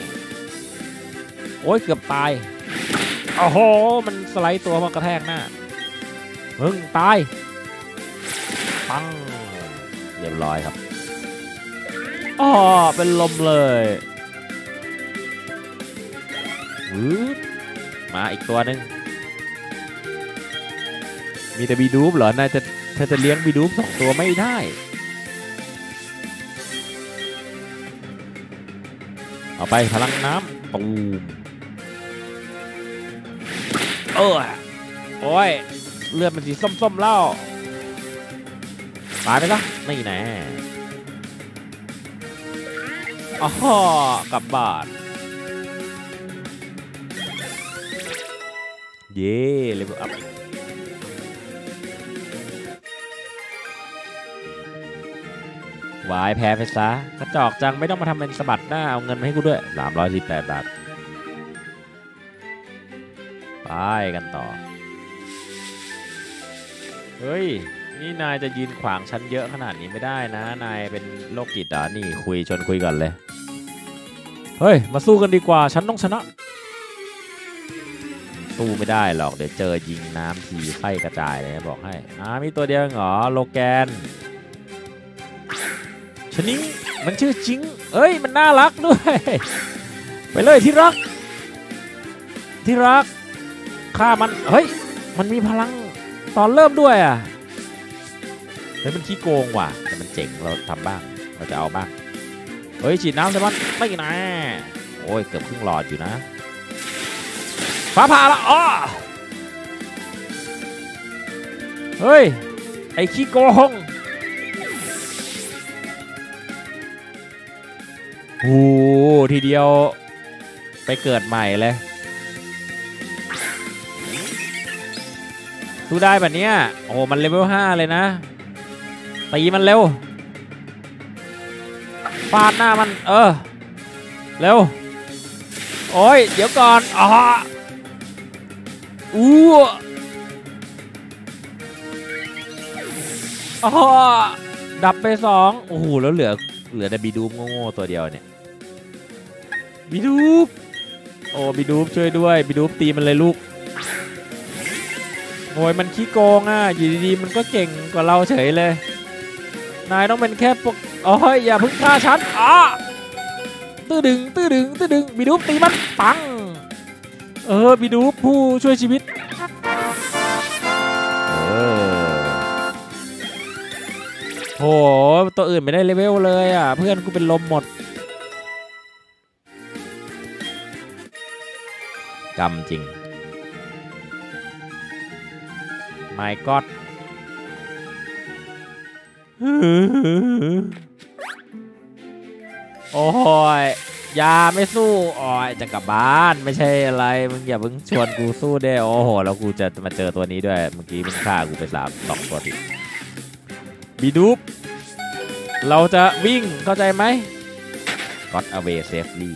โอ้ยเกือบตายโอ้โหมันสไลด์ตัวมากระแทกหน้ามึงตายปังเรียบร้อยครับอ๋อเป็นลมเลยมาอีกตัวหนึ่งมีแต่บีดูบเหรอนายเธอจะเลี้ยงบีดูบ2 ตัวไม่ได้เอาไปพลังน้ำปูมโอ้ยเลือดมันสีส้มๆแล้วตายไปละไม่แน่อ๋อกลับบ้านเย่เลเวลอัพวายแพ้ไปซะกระจอกจังไม่ต้องมาทำเป็นสะบัดหน้าเอาเงินมาให้กูด้วย318 บาทไปกันต่อเฮ้ยนี่นายจะยืนขวางฉันเยอะขนาดนี้ไม่ได้นะนายเป็นโรคจิตเหรอนี่ชวนคุยก่อนเลยเฮ้ยมาสู้กันดีกว่าฉันต้องชนะสู้ไม่ได้หรอกเดี๋ยวเจอยิงน้ำทีไส้กระจายเลยบอกให้มีตัวเดียวเหรอโลแกนชนิงมันชื่อจิงเอ้ยมันน่ารักด้วยไปเลยที่รักฆ่ามันเฮ้ยมันมีพลังตอนเริ่มด้วยอ่ะเฮ้ยมันขี้โกงว่ะแต่มันเจ๋งเราทำบ้างเราจะเอาบ้างเฮ้ยฉีดน้ำใส่มันไม่นะโอ้ยเกือบครึ่งหลอดอยู่นะฟ้าผ่าละเฮ้ยไอ้ขี้โกงโอ้ทีเดียวไปเกิดใหม่เลยสู้ได้แบบนี้โอ้มันเลเวล5เลยนะตีมันเร็วฟาดหน้ามันเร็วโอ้ยเดี๋ยวก่อนดับไป2โอ้โหแล้วเหลือแต่บีดูบโง่ๆตัวเดียวเนี่ยบีดูบโอ้บีดูบช่วยด้วยบีดูบตีมันเลยลูกโอ้ยมันขี้โกงอยู่ดีๆมันก็เก่งกว่าเราเฉยเลยนายต้องเป็นแค่พวกอย่าพึ่งฆ่าฉันตื้อดึงบีดูบตีมันปังบีดูบผู้ช่วยชีวิตโหตัวอื่นไม่ได้เลเวลเลยเพื่อนกูเป็นลมหมดกำจริง My God โอ้ยอย่าไม่สู้อ๋อจะกลับบ้านไม่ใช่อะไรมึงอย่าเพิ่งชวนกูสู้ได้โอ้โหแล้วกูจะมาเจอตัวนี้ด้วยเมื่อกี้มึงฆ่ากูไป2 ตัวติดบีดูปเราจะวิ่งเข้าใจไหม Got away safely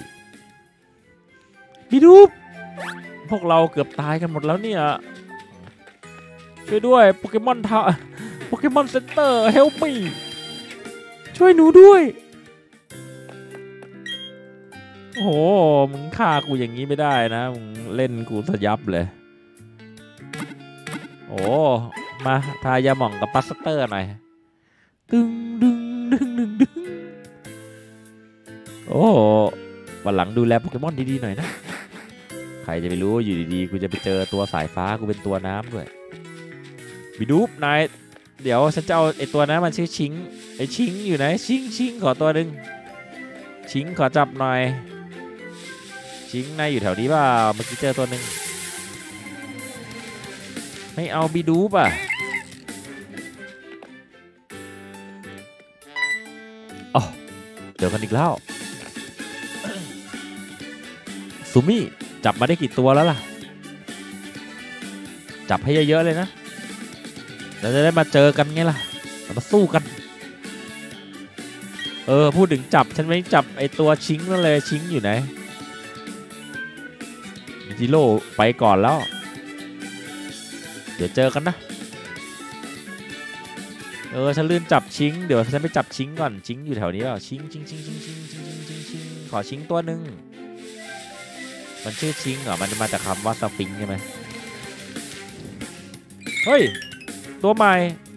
บีดูปพวกเราเกือบตายกันหมดแล้วเนี่ยช่วยด้วยโปเกมอนโปเกมอนเซ็นเตอร์เฮลป์มีช่วยหนูด้วยโอ้โหมึงฆ่ากูอย่างนี้ไม่ได้นะมึงเล่นกูสยับเลยโอ้มาทายาหม่องกับปัสเตอร์หน่อยดึงดึงดึงดึงดึงโอ้วันหลังดูแลโปเกมอนดีๆหน่อยนะใครจะไปรู้อยู่ดีๆกูจะไปเจอตัวสายฟ้ากูเป็นตัวน้ำด้วยบิดูปนายเดี๋ยวฉันจะเอาไอตัวนั้นมันชื่อชิงไอชิงอยู่ไหนชิงขอตัวหนึ่งชิงขอจับหน่อยชิงนายอยู่แถวนี้เปล่าเมื่อกี้เจอตัวหนึ่งไม่เอาบิดูปอ่ะอ๋อเจอกันอีกแล้วซูมี่จับมาได้กี่ตัวแล้วล่ะจับให้เยอะๆเลยนะเราจะได้มาเจอกันไงล่ะมาสู้กันพูดถึงจับฉันไม่จับไอตัวชิงนั่นเลยชิงอยู่ไหนจิโร่ไปก่อนแล้วเดี๋ยวเจอกันนะฉันลืมจับชิงเดี๋ยวฉันไปจับชิงก่อนชิงอยู่แถวนี้เปล่าชิงขอชิงตัวหนึ่งมันชื่อชิงเหรอมันมาจากคำว่าสฟิงค์ใช่ไหมเฮ้ยตัวใหม่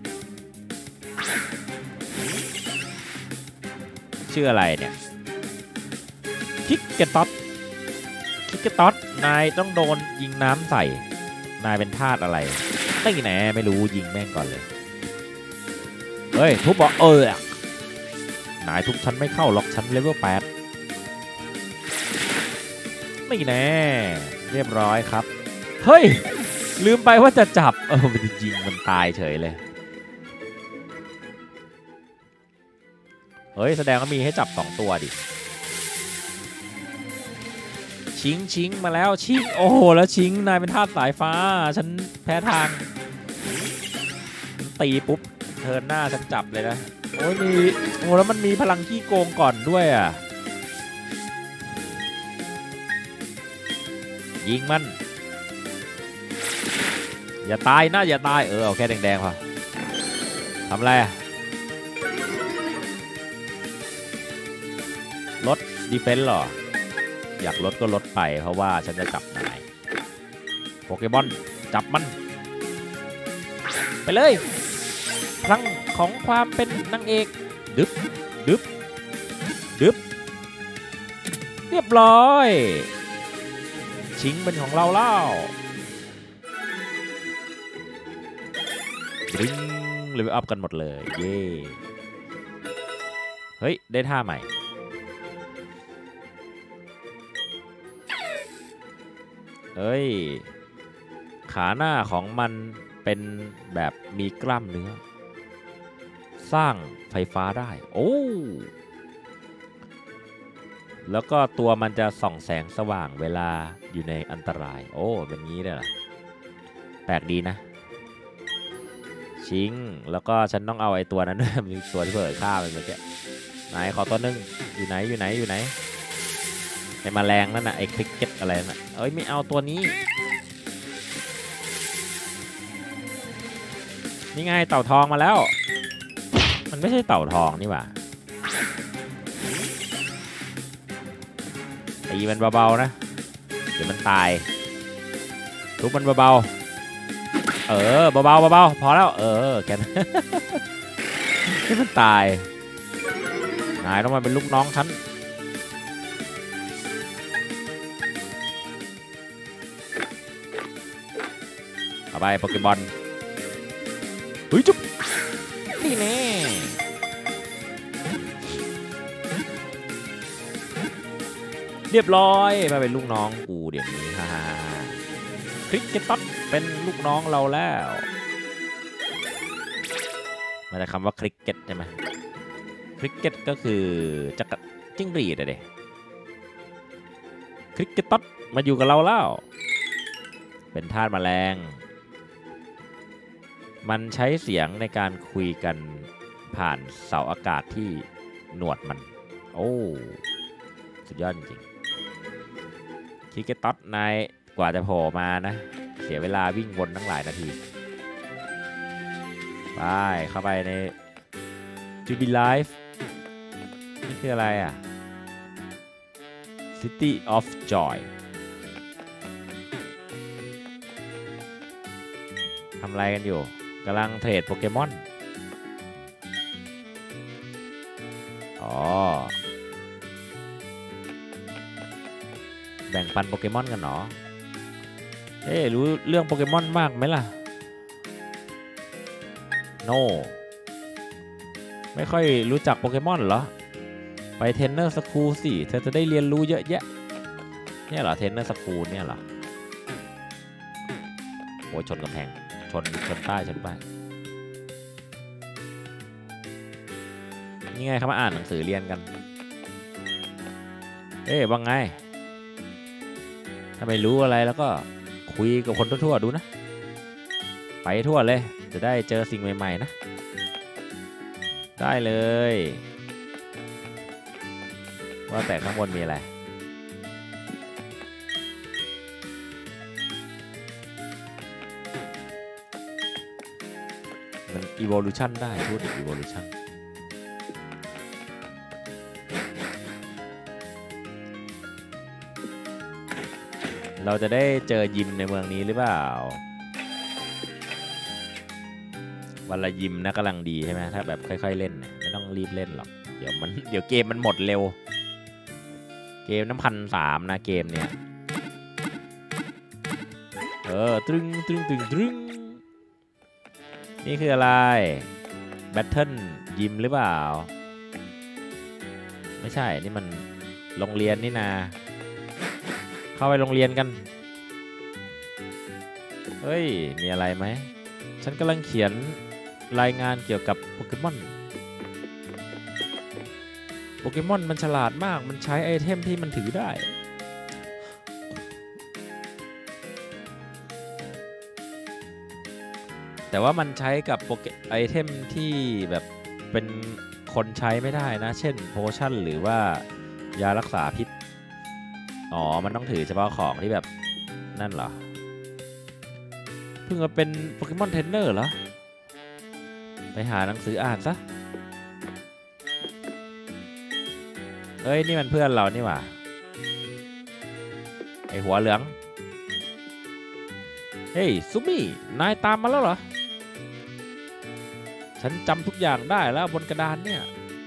ชื่ออะไรเนี่ยคิกเกตต็อตนายต้องโดนยิงน้ำใส่นายเป็นทาสอะไรไม่แน่ไม่รู้ยิงแม่งก่อนเลยเฮ้ยทุบบอกนายทุบฉันไม่เข้าหรอกฉันเลเวล 8ไม่แน่เรียบร้อยครับเฮ้ยลืมไปว่าจะจับมันยิงมันตายเฉยเลยเฮ้ยแสดงว่ามีให้จับ2 ตัวดิชิงมาแล้วชิงโอ้โหแล้วชิงนายเป็นทาสสายฟ้าฉันแพ้ทางตีปุ๊บเทิร์นหน้าฉันจับเลยนะโอ้ยแล้วมันมีพลังขี้โกงก่อนด้วยอ่ะยิงมันอย่าตายนะอย่าตายเอาแค่แดงๆพอทำอะไรลดดีเฟนส์หรออยากลดก็ลดไปเพราะว่าฉันจะจับนายโปเกมอนจับมันไปเลยพลังของความเป็นนางเอกดึบเรียบร้อยชิงเป็นของเราแล้วริงเลยไปอัพกันหมดเลยเย่เฮ้ยได้ท่าใหม่เฮ้ยขาหน้าของมันเป็นแบบมีกล้ามเนื้อสร้างไฟฟ้าได้โอ้แล้วก็ตัวมันจะส่องแสงสว่างเวลาอยู่ในอันตรายโอ้เป็นงี้ได้เหรอแปลกดีนะชิงแล้วก็ฉันต้องเอาไอ้ตัวนั้นด้วยมีตัวที่เปิดฆ่าไปเมื่อกี้ไหนขอตัวนึงอยู่ไหนไอ้แมลงนั่นน่ะไอ้คริกเก็ตอะไรน่ะไม่เอาตัวนี้นี่ไงเต่าทองมาแล้วมันไม่ใช่เต่าทองนี่หว่าตีมันเบาๆนะเดี๋ยวมันตายทุบมันเบาๆเบาพอแล้วแค่นั้นให้มันตายนายต้องมาเป็นลูกน้องฉันเอาไปโปเกมอนเฮ้ยจุ๊บนี่แน่เรียบร้อยมาเป็นลูกน้องกูเดี๋ยวนี้ฮ่าคริกเก็ตต็อตเป็นลูกน้องเราแล้วมาจากคำว่าคริกเก็ตใช่ไหมคริกเก็ตก็คือจักรจิ้งหรีดอะเด็คริกเก็ตต๊อดมาอยู่กับเราแล้วเป็นทาสแมลงมันใช้เสียงในการคุยกันผ่านเสาอากาศที่หนวดมันโอ้สุดยอดจริงๆคริกเก็ตต๊อดนายกว่าจะโผล่มานะเสียเวลาวิ่งวนตั้งหลายนาทีไปเข้าไปใน Jubi Life นี่คืออะไรอ่ะ City of Joy ทำอะไรกันอยู่กำลังเทรดโปเกมอนอ๋อแบ่งปันโปเกมอนกันเหรอรู้เรื่องโปเกมอนมากไหมล่ะโน ไม่ค่อยรู้จักโปเกมอนเหรอไปเทรนเนอร์สคูลสิเธอจะได้เรียนรู้เยอะแยะเนี่ยเหรอเทรนเนอร์สคูลเนี่ยเหรอโอ้ยชนกำแพงชนป้ายนี่ไงเขามาอ่านหนังสือเรียนกันว่าไงถ้าไม่รู้อะไรแล้วก็คุยกับคนทั่วๆดูนะไปทั่วเลยจะได้เจอสิ่งใหม่ๆนะได้เลยว่าแต่ข้างบนมีอะไรมัน evolution ได้พูดถึง evolution เราจะได้เจอยิมในเมืองนี้หรือเปล่าวันละยิมนะกำลังดีใช่ไหมถ้าแบบค่อยๆเล่นไม่ต้องรีบเล่นหรอกเดี๋ยวเกมมันหมดเร็วเกมน้ำ1,300นะเกมเนี้ยตรึงนี่คืออะไรแบทเทิลยิมหรือเปล่าไม่ใช่นี่มันโรงเรียนนี่นาเข้าไปโรงเรียนกันเฮ้ยมีอะไรไหมฉันกำลังเขียนรายงานเกี่ยวกับโปเกมอนมันฉลาดมากมันใช้ไอเทมที่มันถือได้แต่ว่ามันใช้กับไอเทมที่แบบเป็นคนใช้ไม่ได้นะเช่นโพชั่นหรือว่ายารักษาพิษอ๋อมันต้องถือเฉพาะของที่แบบนั่นเหรอเพิ่งมาเป็นโปเกมอนเทรนเนอร์เหรอไปหาหนังสืออ่านซะนี่มันเพื่อนเรานี่หว่าไอหัวเหลืองเฮ้ยซุมี่นายตามมาแล้วเหรอฉันจำทุกอย่างได้แล้วบนกระดานเนี่ย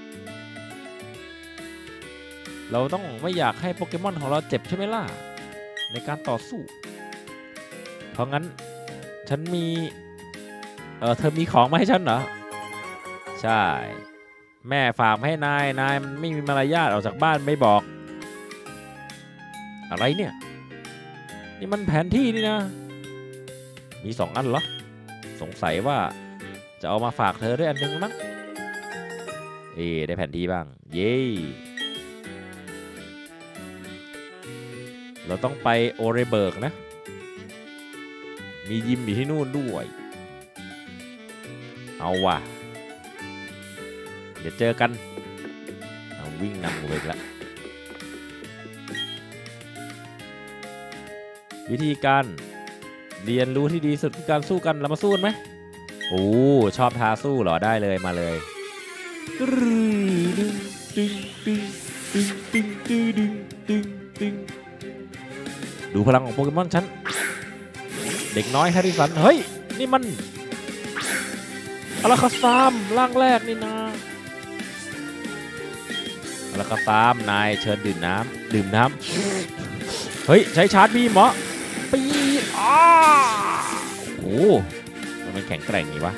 เราต้องไม่อยากให้โปเกมอนของเราเจ็บใช่ไหมล่ะในการต่อสู้เพราะงั้นฉันมีเธอมีของมาให้ฉันเหรอใช่แม่ฝากให้นายมันไม่มีมารยาทออกจากบ้านไม่บอกอะไรเนี่ยนี่มันแผนที่นี่นะมี2 อันเหรอสงสัยว่าจะเอามาฝากเธอด้วยอันนึงมั้งได้แผนที่บ้างเย้เราต้องไปโอเรเบิร์กนะมียิมอยู่ที่นู่นด้วยเอาว่ะเดี๋ยวเจอกันเอาวิ่งนำกูไปแล้ววิธีการเรียนรู้ที่ดีสุดคือการสู้กันเรามาสู้กันไหมโอ้ชอบท้าสู้เหรอได้เลยมาเลยดูพลังของโปเกมอนฉันเด็กน้อยแฮร์ริสันเฮ้ยนี่มันอลาคาซามร่างแรกนี่นะอลาคาซามนายเชิญดื่มน้ำเฮ้ยใช้ชาร์จบีมเหรอปีโอ้มันแข็งแกร่งนี่วะ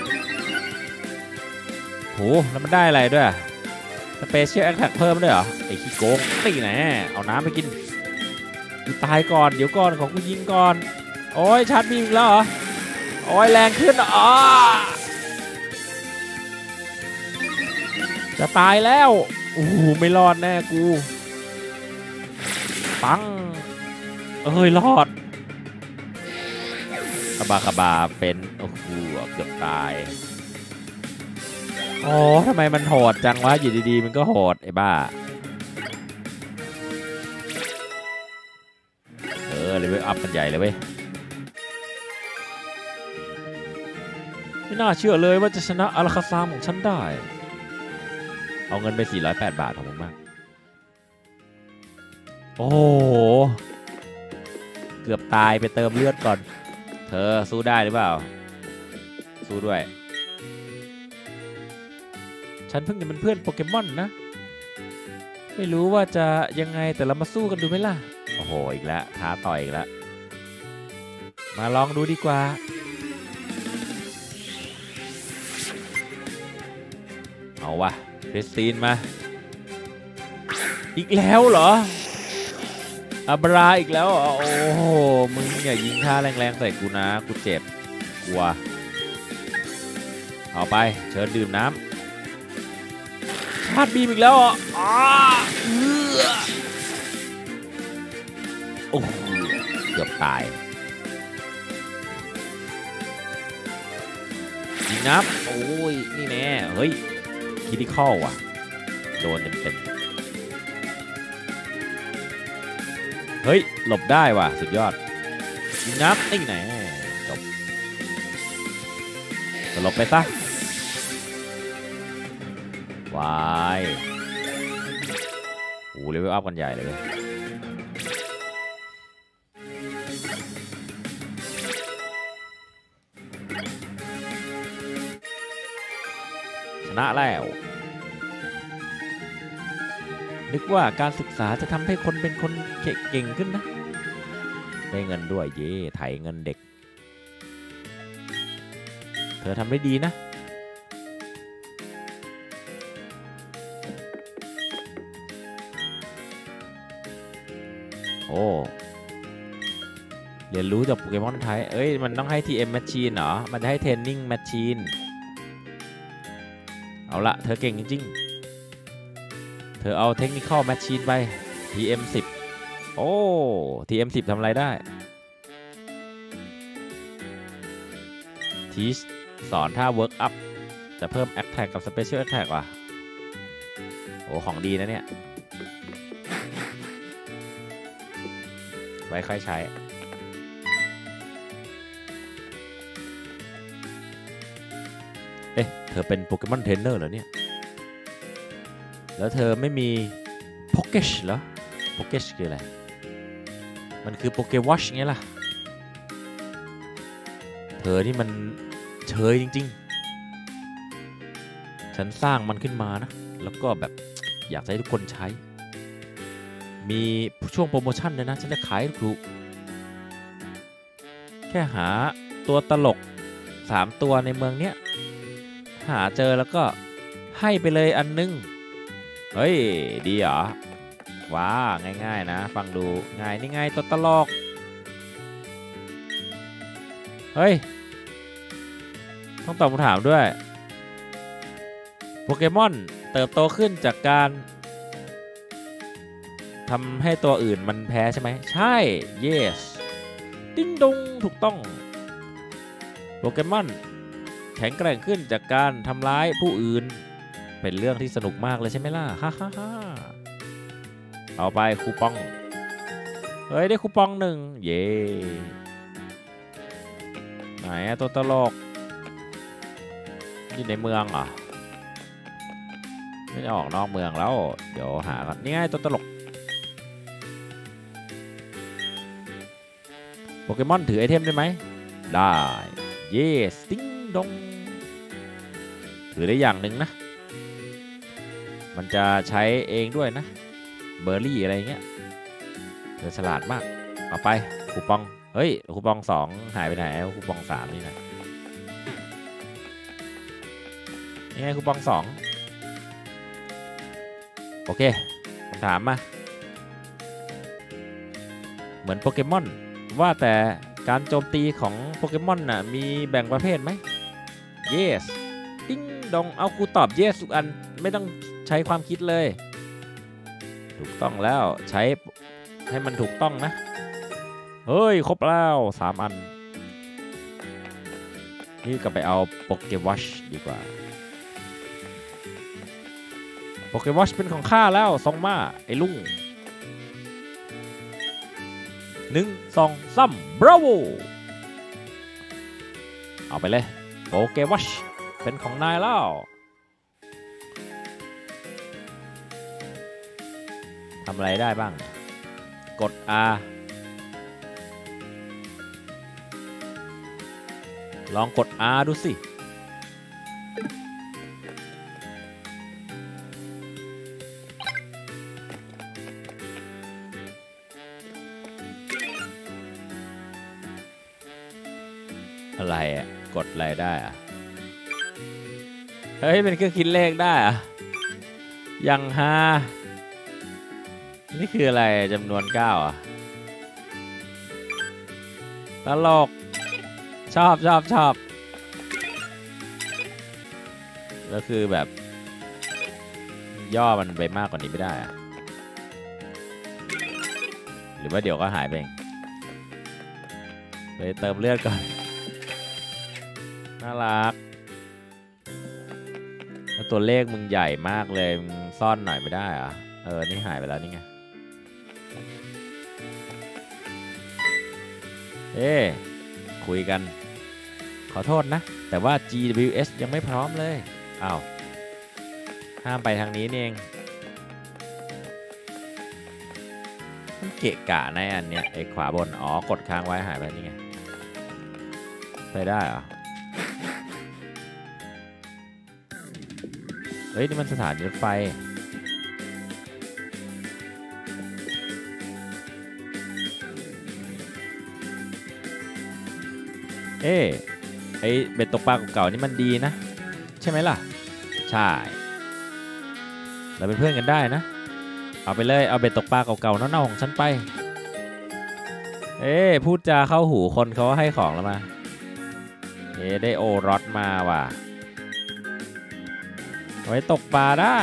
โหแล้วมันได้อะไรด้วยสเปเชียลแอคแท็กเพิ่มด้วยเหรอไอ้ขี้โกงตีแน่เอาน้ำไปกินกูตายก่อนเดี๋ยวก่อนของกูยิงก่อนโอ้ยชาร์จบีมแล้วเหรอโอ้ยแรงขึ้นจะตายแล้วโอ้โหไม่รอดแน่กูไปปังเอ้ยรอดคาบาคาบาเป็นโอ้โหเกือบตายโอ้ทำไมมันโหดจังวะอยู่ดีๆมันก็โหดไอ้บ้าเลเวลอัพกันใหญ่เลยเว้ยไม่น่าเชื่อเลยว่าจะชนะอาราคาซามของฉันได้เอาเงินไป408 บาทของผมมากโอ้โหเกือบตายไปเติมเลือดก่อนเธอสู้ได้หรือเปล่าสู้ด้วยฉันเพิ่งจะเป็นเพื่อนโปเกมอนนะไม่รู้ว่าจะยังไงแต่เรามาสู้กันดูไหมล่ะโอ้โหอีกแล้วท้าต่อยอีกแล้วมาลองดูดีกว่าเอาวะคริสตินมาอีกแล้วเหรออับราอีกแล้วโอ้โหมึงอย่ายิงท่าแรงๆใส่กูนะกูเจ็บกลัวเอาไปเชิญดื่มน้ำชาร์จบีมอีกแล้วโอ้โหเกือบตายยิงน้ำโอ้ยนี่แน่เฮ้ยคิดที่ข้อว่ะโดนเต็มเฮ้ยหลบได้ว่ะสุดยอดยิงน้ำนี่แน่จบหลบไปซะวายโอ้เลเวลอัพกันใหญ่เลยชนะแล้วนึกว่าการศึกษาจะทำให้คนเป็นคนเก่งขึ้นนะได้เงินด้วยเย่ไถเงินเด็กเธอทำได้ดีนะโอ้เรียนรู้จากโปเกมอนไทยเอ้ยมันต้องให้ TM Machine เหรอมันจะให้ Training Machine เอาละเธอเก่งจริงๆเธอเอา Technical Machine ไป TM10 โอ้ TM10 ทำอะไรได้ทีสอนท่า Work Up จะเพิ่ม Attack กับ Special Attack ว่ะโอ้ของดีนะเนี่ยไว้ค่อยใช้เอ๊ะเธอเป็นโปเกมอนเทรนเนอร์เหรอเนี่ยแล้วเธอไม่มีโปเกชเหรอโปเกชคืออะไรมันคือโปเกวอชไงล่ะเธอนี่มันเฉยจริงๆฉันสร้างมันขึ้นมานะแล้วก็แบบอยากให้ทุกคนใช้มีช่วงโปรโมชั่นเลยนะฉันจะขายถูกแค่หาตัวตลก3ตัวในเมืองเนี้ยหาเจอแล้วก็ให้ไปเลยอันนึงเฮ้ยดีเหรอว้าง่ายๆนะฟังดูง่ายนี่ไงตัวตลกเฮ้ยต้องตอบคำถามด้วยโปเกมอนเติบโตขึ้นจากการทำให้ตัวอื่นมันแพ้ใช่ไหมใช่ yes ดิ้งดงถูกต้องโปเกมอนแข็งแกร่งขึ้นจากการทำร้ายผู้อื่นเป็นเรื่องที่สนุกมากเลยใช่ไหมล่ะฮ่าฮ่าฮ่าเอาไปคูปองเฮ้ยได้คูปอง1เย้ไหนตัวตลกอยู่ในเมืองเหรอไม่ได้ออกนอกเมืองแล้วเดี๋ยวหาก่อนนี่ไงตัวตลกโปเกมอนถือไอเทมได้ไหมได้เย้ติ้งดงถือได้อย่างหนึ่งนะมันจะใช้เองด้วยนะเบอร์รี่อะไรเงี้ยเธอฉลาดมากเอาไปคูปองเฮ้ยคูปอง2หายไปไหนคูปอง3นี่นะนี่ไงคูปอง2โอเคคำถามมาเหมือนโปเกมอนว่าแต่การโจมตีของโปเกมอนน่ะมีแบ่งประเภทไหม yes ติ้งดองเอากูตอบ yes ทุกอันไม่ต้องใช้ความคิดเลยถูกต้องแล้วใช้ให้มันถูกต้องนะเฮ้ยครบแล้ว3 อันนี่ก็ไปเอาโปเกวอชดีกว่าโปเกวอชเป็นของข้าแล้วส่งมาไอ้ลุง1 2 3 บราโวเอาไปเลยโปเกวอชเป็นของนายแล้วทำอะไรได้บ้างกด R ลองกด R ดูสิอะไรอ่ะกดอะไรได้อ่ะเฮ้ยเป็นเครื่องคิดเลขได้อ่ะยังฮานี่คืออะไรจำนวน9อ่ะตลกชอบแล้วคือแบบย่อมันไปมากกว่านี้ไม่ได้อะหรือว่าเดี๋ยวก็หายไปเองไปเติมเลือดก่อนน่ารักแล้วตัวเลขมึงใหญ่มากเลยมึงซ่อนหน่อยไม่ได้อะนี่หายไปแล้วนี่ไงคุยกันขอโทษนะแต่ว่า GWS ยังไม่พร้อมเลยอ้าวห้ามไปทางนี้นี่เองมันเกะกะในอันเนี้ยไอ้ขวาบนอ๋อกดค้างไว้หายไปนี่ไงไปได้เหรอเฮ้ยนี่มันสถานีรถไฟไอเบ็ดตกปลาเก่าๆนี่มันดีนะใช่ไหมล่ะใช่เราเป็นเพื่อนกันได้นะเอาไปเลยเอาเบ็ดตกปลาเก่าๆเน่าๆของฉันไปพูดจาเข้าหูคนเขาให้ของแล้วมาได้โอรสมาว่ะไว้ตกปลาได้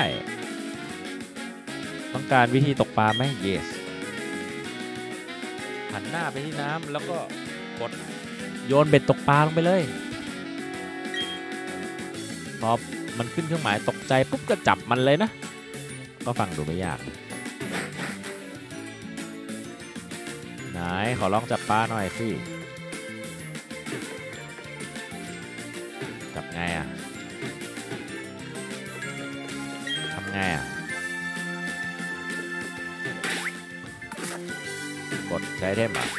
ต้องการวิธีตกปลาไหม yes หันหน้าไปที่น้ำแล้วก็กดโยนเบ็ดตกปลาลงไปเลยพอมันขึ้นเครื่องหมายตกใจปุ๊บก็จับมันเลยนะก็ฟังดูไม่ยากไหนขอลองจับปลาหน่อยสิจับไงอ่ะทำไงอ่ะกดใช้เทมอ่ะ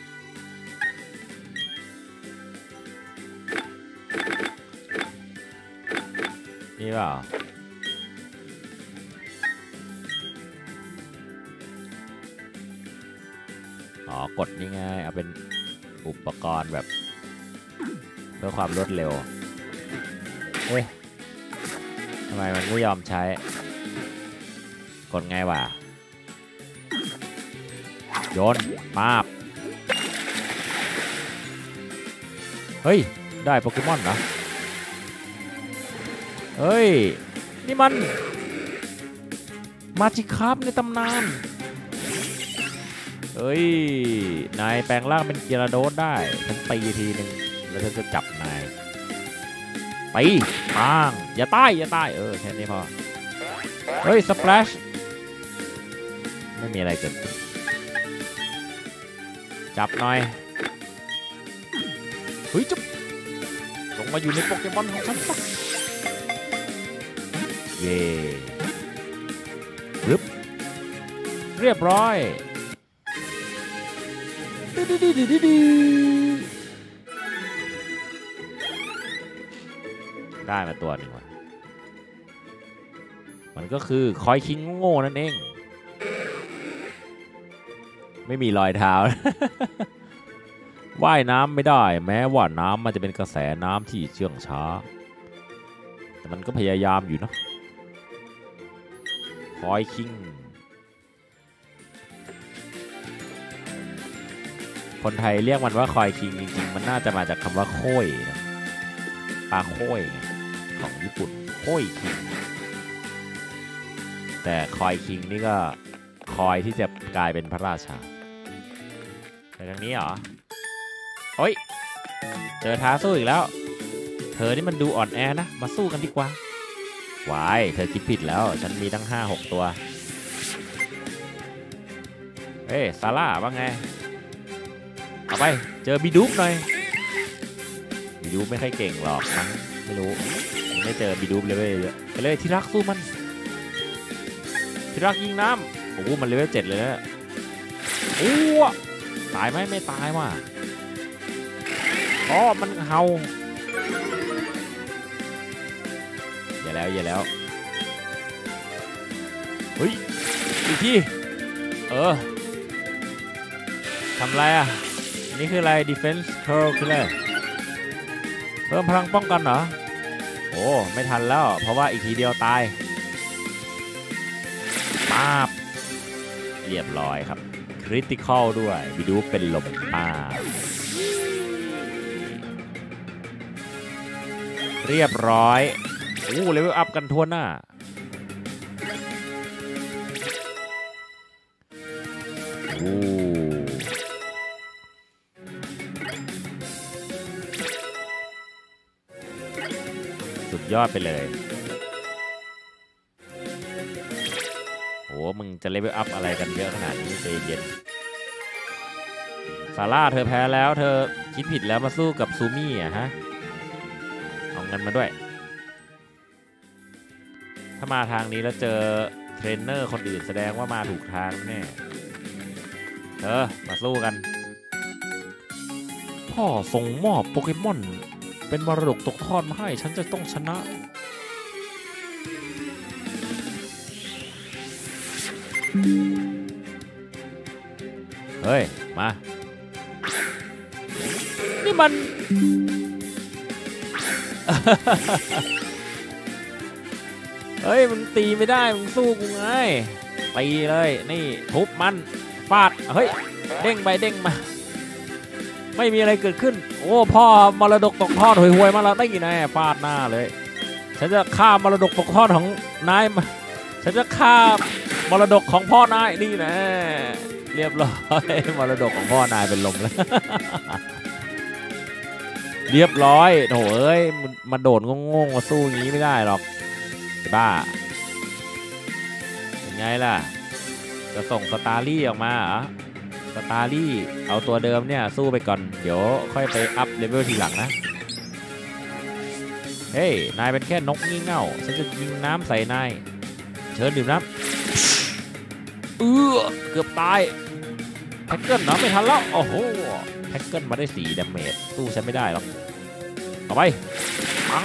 นี่เปล่ากดนี่ไงเอาเป็นอุปกรณ์แบบเพื่อความรวดเร็วทำไมมันไม่ยอมใช้กดไงวะโยนมาบเฮ้ยได้โปเกมอนเหรอเฮ้ยนี่มันมาจิคาร์ปในตำนานเฮ้ยนายแปลงร่างเป็นเกียร์โดสได้ฉันตีทีหนึ่งแล้วฉันจะจับนายไปปังอย่าตายแค่นี้พอเฮ้ยสเปลชไม่มีอะไรเกิดขึ้นจับหน่อยเฮ้ยจุ๊บลงมาอยู่ในโปเกมอนของฉันสักเย่ปึ๊บเรียบร้อยได้มาตัวหนึ่งว่ะมันก็คือคอยคิงโง่นั่นเองไม่มีรอยเท้า ว่ายน้ำไม่ได้แม้ว่าน้ำมันจะเป็นกระแสน้ำที่เชื่องช้าแต่มันก็พยายามอยู่นะคอยคิงคนไทยเรียกมันว่าคอยคิงจริงๆมันน่าจะมาจากคำว่าโค้ยนะปลาโค้ยของญี่ปุ่นโค้ยคิงแต่คอยคิงนี่ก็คอยที่จะกลายเป็นพระราชาไปทางนี้เหรอโอ้ยเจอท้าสู้อีกแล้วเธอนี่มันดูอ่อนแอนะมาสู้กันดีกว่าวายเธอคิดผิดแล้วฉันมีตั้ง 5-6 ตัวเฮ้ยซาร่าว่าไงเอาไปเจอบีดูฟหน่อยบีดูฟไม่ค่อยเก่งหรอกมั้งไม่รู้ไม่เจอบีดูฟเลยไปเลยที่รักสู้มันที่รักยิงน้ำโอ้โหมันเลเวล 7เลยนะโอ้ตายไหมไม่ตายว่ะอ๋อมันเห่าอย่าแล้วเฮ้ยอีกทีทำไรอ่ะนี่คืออะไร defense curl คืออะไรเพิ่มพลังป้องกันเหรอโอ้ไม่ทันแล้วเพราะว่าอีกทีเดียวตายป้าบเรียบร้อยครับคริติคอลด้วยวิดูเป็นลมป้าเรียบร้อยโอ้เลเวลอัพกันทั่วหน้าโอ้สุดยอดไปเลยโอ้มึงจะเลเวลอัพอะไรกันเยอะขนาดนี้ใจเย็นซาร่าเธอแพ้แล้วเธอคิดผิดแล้วมาสู้กับซูมี่อ่ะฮะเอาเงินมาด้วยถ้ามาทางนี้แล้วเจอเทรนเนอร์คนอื่นแสดงว่ามาถูกทางแน่มาสู้กันพ่อส่งมอบโปเกมอนเป็นมรดกตกทอดมาให้ฉันจะต้องชนะเฮ้ยมานี่มัน เฮ้ยมึงตีไม่ได้มึงสู้กูไงตีเลยนี่ทุบมันฟาดเฮ้ยเด้งไปเด้งมาไม่มีอะไรเกิดขึ้นโอ้พ่อมรดกตกทอดห่วยๆมาแล้วได้กี่แน่ฟาดหน้าเลยฉันจะฆ่ามรดกตกทอดของนายมาฉันจะฆ่ามรดกของพ่อนายนี่นะเรียบร้อยมรดกของพ่อนายเป็นลมแล้ว เรียบร้อยโถเอ้ยมาโดดงงๆมาสู้อย่างนี้ไม่ได้หรอกบ้าเป็นไงล่ะจะส่งสตาร์ลี่ออกมาเหรอสตาร์ลี่เอาตัวเดิมเนี่ยสู้ไปก่อนเดี๋ยวค่อยไปอัพเลเวลทีหลังนะเฮ้ยนายเป็นแค่นกงี่เง่าฉันจะยิงน้ำใส่นายเชิญดื่มน้ำเกือบตายแท็กเกิลเนาะไม่ทันแล้วโอ้โหแท็กเกิลมาได้4 ดาเมจสู้ฉันไม่ได้หรอกต่อไปปัง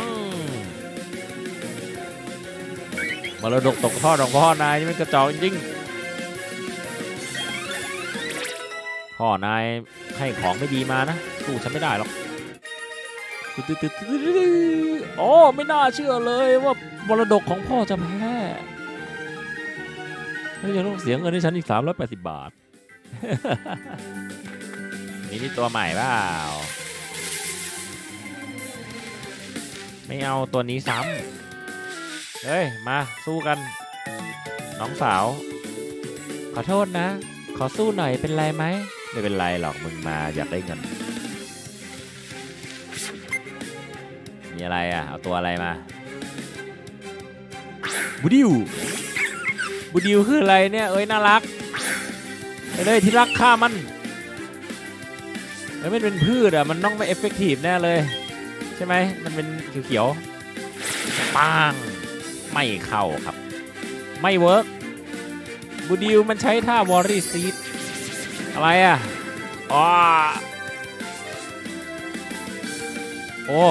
มรดกตกทอดของพ่อนายนี่มันกระจอกจริงๆพ่อนายให้ของไม่ดีมานะสู้ฉันไม่ได้หรอกโอ้ไม่น่าเชื่อเลยว่ามรดกของพ่อจะแพ้แล้วยังต้องเสียเงินให้ฉันอีก380 บาท นี่ตัวใหม่เปล่าไม่เอาตัวนี้ซ้ำเฮ้ยมาสู้กันน้องสาวขอโทษนะขอสู้หน่อยเป็นไรไหมไม่เป็นไรหรอกมึงมาอยากได้เงินมีอะไรอ่ะเอาตัวอะไรมาบูดิวคืออะไรเนี่ยเอ้ยน่ารักไปเลยที่รักฆ่ามันไม่เป็นพืชอ่ะมันต้องไม่เอฟเฟกตีฟแน่เลยใช่ไหมมันเป็นเขียวๆปังไม่เข้าครับไม่เวิร์กบูดิวมันใช้ท่าวอร์รี่ซีดอะไรอ่ะอ๋อโอ้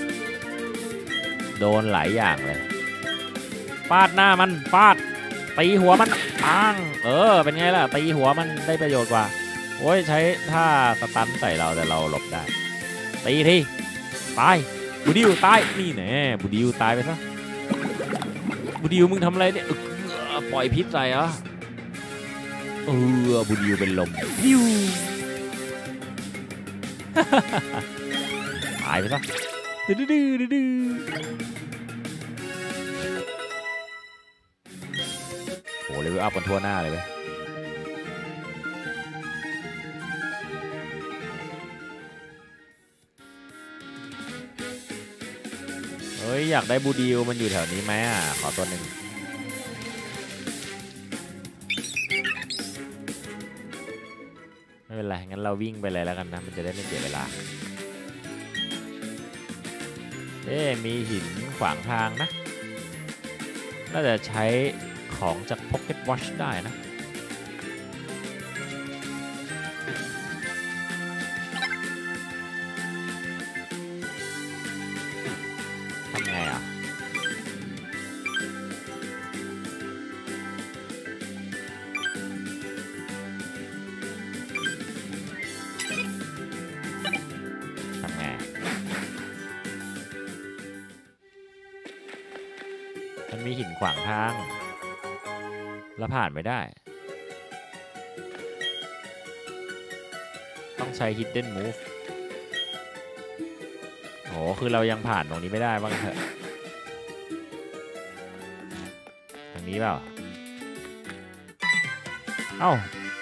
โดนหลายอย่างเลยฟาดหน้ามันฟาดตีหัวมันปังเป็นไงล่ะตีหัวมันได้ประโยชน์กว่าโอ้ยใช้ท่าสตันใส่เราแต่เราหลบได้ตีทีตายบูดิวตายนี่แน่บูดิวตายไปซะบูดิวมึงทำอะไรเนี่ยปล่อยพิษใส่เหรอบูดิวเป็นลมดิว ตายไปซะดื้อโหเลเวลอัพกันทั่วหน้าเลยเว้ยฮ้ยอยากได้บูดิวมันอยู่แถวนี้ไหมอ่ะขอตัวหนึ่งไม่เป็นไรงั้นเราวิ่งไปเลยแล้วกันนะมันจะได้ไม่เสียเวลามีหินขวางทางนะน่าจะใช้ของจาก Pocket Watch ได้นะทำไงอ่ะทำไงมันมีหินขวางทางแล้วผ่านไม่ได้ต้องใช้ Hidden Move โอ้คือเรายังผ่านตรงนี้ไม่ได้บ้างเถอะทางนี้เปล่าเอ้า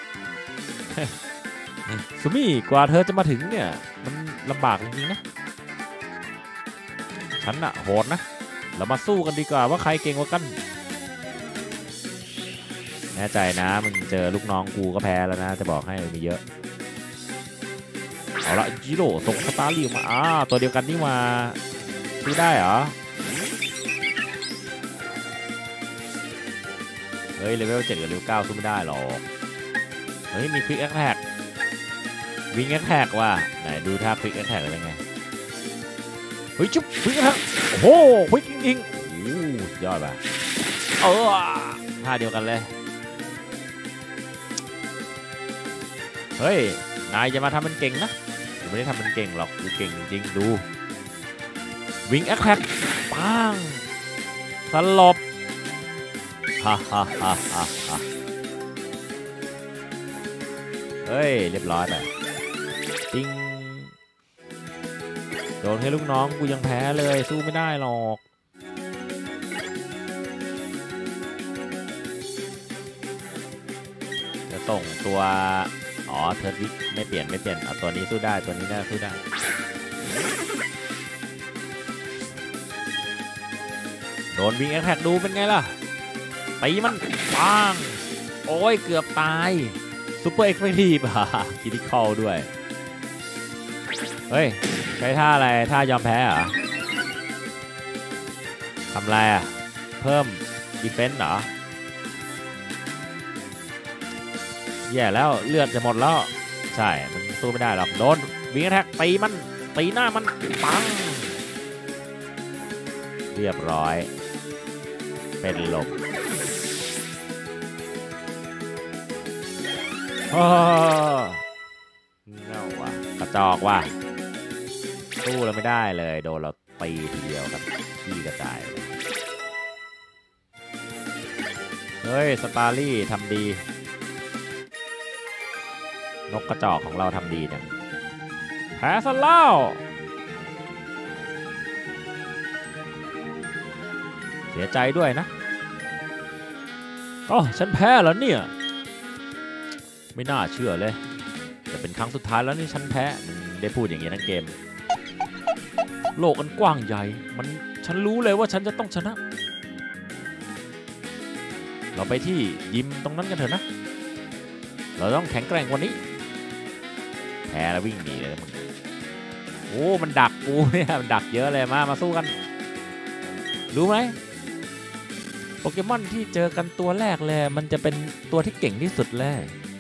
สุมี่กว่าเธอจะมาถึงเนี่ยมันลำบากจริงๆนะฉันน่ะโหดนะเรามาสู้กันดีกว่าว่าใครเก่งกว่ากันแน่ใจนะมึงเจอลูกน้องกูก็แพ้แล้วนะจะบอกให้มีเยอะเอาละจิโร่ส่งสตาร์ลีมาตัวเดียวกันนี่มาซื้อได้เหรอเฮ้ยเลเวล7กับเลเวล9สู้ไม่ได้หรอกเฮ้ยมีควิกแอคแท็กวิ่งแอคแท็กว่ะไหนดูท่าควิกแอคแท็กเป็นไงเฮ้ยจุ๊บควิกแอคแท็กโอ้โหควิกจริงๆยอดป่ะท่าเดียวกันเลยเฮ้ยนายจะมาทำมันเก่งนะกูไม่ได้ทำมันเก่งหรอกกูเก่งจริงดูวิ่งแอคแท็กปังสลบฮ่าฮ่าฮ่าฮ่าฮ่าเฮ้ยเรียบร้อยไปจริงโดนให้ลูกน้องกูยังแพ้เลยสู้ไม่ได้หรอกจะส่งตัวเทิร์ดวิกไม่เปลี่ยนเอาตัวนี้สู้ได้ตัวนี้ได้สู้ได้โดนวิ่งแอคแท็กดูเป็นไงล่ะตีมันปังโอ้ยเกือบตายซูเปอร์เอ็กซ์เพรสทีฟคิดิคอลด้วยเฮ้ยใช้ท่าอะไรท่ายอมแพ้เหรอทำไรอ่ะเพิ่มดีเฟนส์เหรอแย่แล้วเลือดจะหมดแล้วใช่มันสู้ไม่ได้หรอกโดนวิ่งแอทแทกตีมันตีหน้ามันปังเรียบร้อยเป็นลมเงาว่ะกระจอกว่ะสู้เราไม่ได้เลยโดนเราตีทีเดียวกับขี้กระจายเฮ้ยสตาร์ลี่ทำดีนกกระจอกของเราทำดีเนี่ยแพ้ซะแล้วเสียใจด้วยนะฉันแพ้แล้วเนี่ยไม่น่าเชื่อเลยแต่เป็นครั้งสุดท้ายแล้วนี่ฉันแพ้ได้พูดอย่างนี้ทั้งเกมโลกอันกว้างใหญ่ฉันรู้เลยว่าฉันจะต้องชนะเราไปที่ยิมตรงนั้นกันเถอะนะเราต้องแข็งแกร่งกว่านี้แพ้แล้ววิ่งหนีเลยมึงโอ้มันดักกูเนี่ยมันดักเยอะเลยมาสู้กันรู้ไหมโปเกมอนที่เจอกันตัวแรกเลยมันจะเป็นตัวที่เก่งที่สุดเลย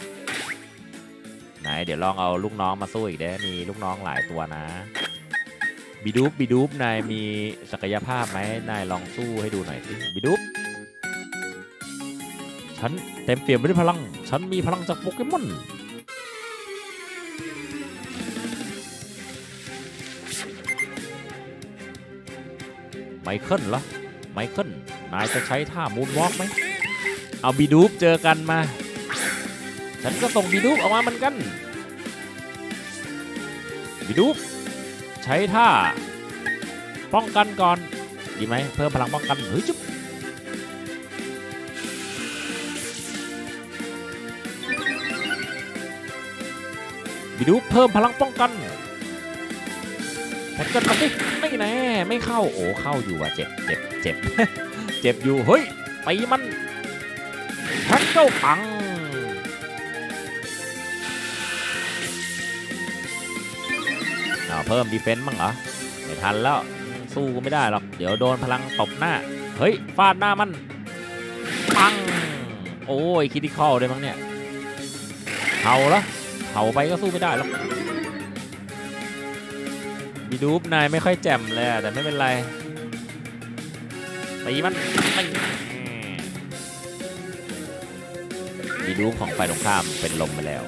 ไหนเดี๋ยวลองเอาลูกน้องมาสู้อีกได้มีลูกน้องหลายตัวนะบิดูบนายมีศักยภาพไหมนายลองสู้ให้ดูหน่อยสิบิดูบฉันเต็มเปี่ยมไปด้วยพลังฉันมีพลังจากโปเกมอนไมเคิลเหรอไมเคิลนายจะใช้ท่ามูนวอล์กไหมเอาบีดูบเจอกันมาฉันก็ส่งบีดูบออกมาเหมือนกันบีดูบใช้ท่าป้องกันก่อนดีไหมเพิ่มพลังป้องกันเฮ้ยจุ๊บบีดูบเพิ่มพลังป้องกันแท็กเกิลมาสิไม่แน่ไม่เข้าโอ้เข้าอยู่ว่ะเจ็บ เจ็บอยู่เฮ้ยตีมันแท็กเกิลปังเพิ่มดีเฟนซ์บ้างเหรอไม่ทันแล้วสู้กูไม่ได้หรอกเดี๋ยวโดนพลังตบหน้าเฮ้ยฟาดหน้ามันปังโอ้ยคิดที่เข้าได้มั้งเนี่ยเห่าแล้วเห่าไปก็สู้ไม่ได้หรอกบีดูฟนายไม่ค่อยแจ่มเลยแต่ไม่เป็นไรตีมันบีดูฟของฝ่ายตรงข้ามเป็นลมไปแล้ว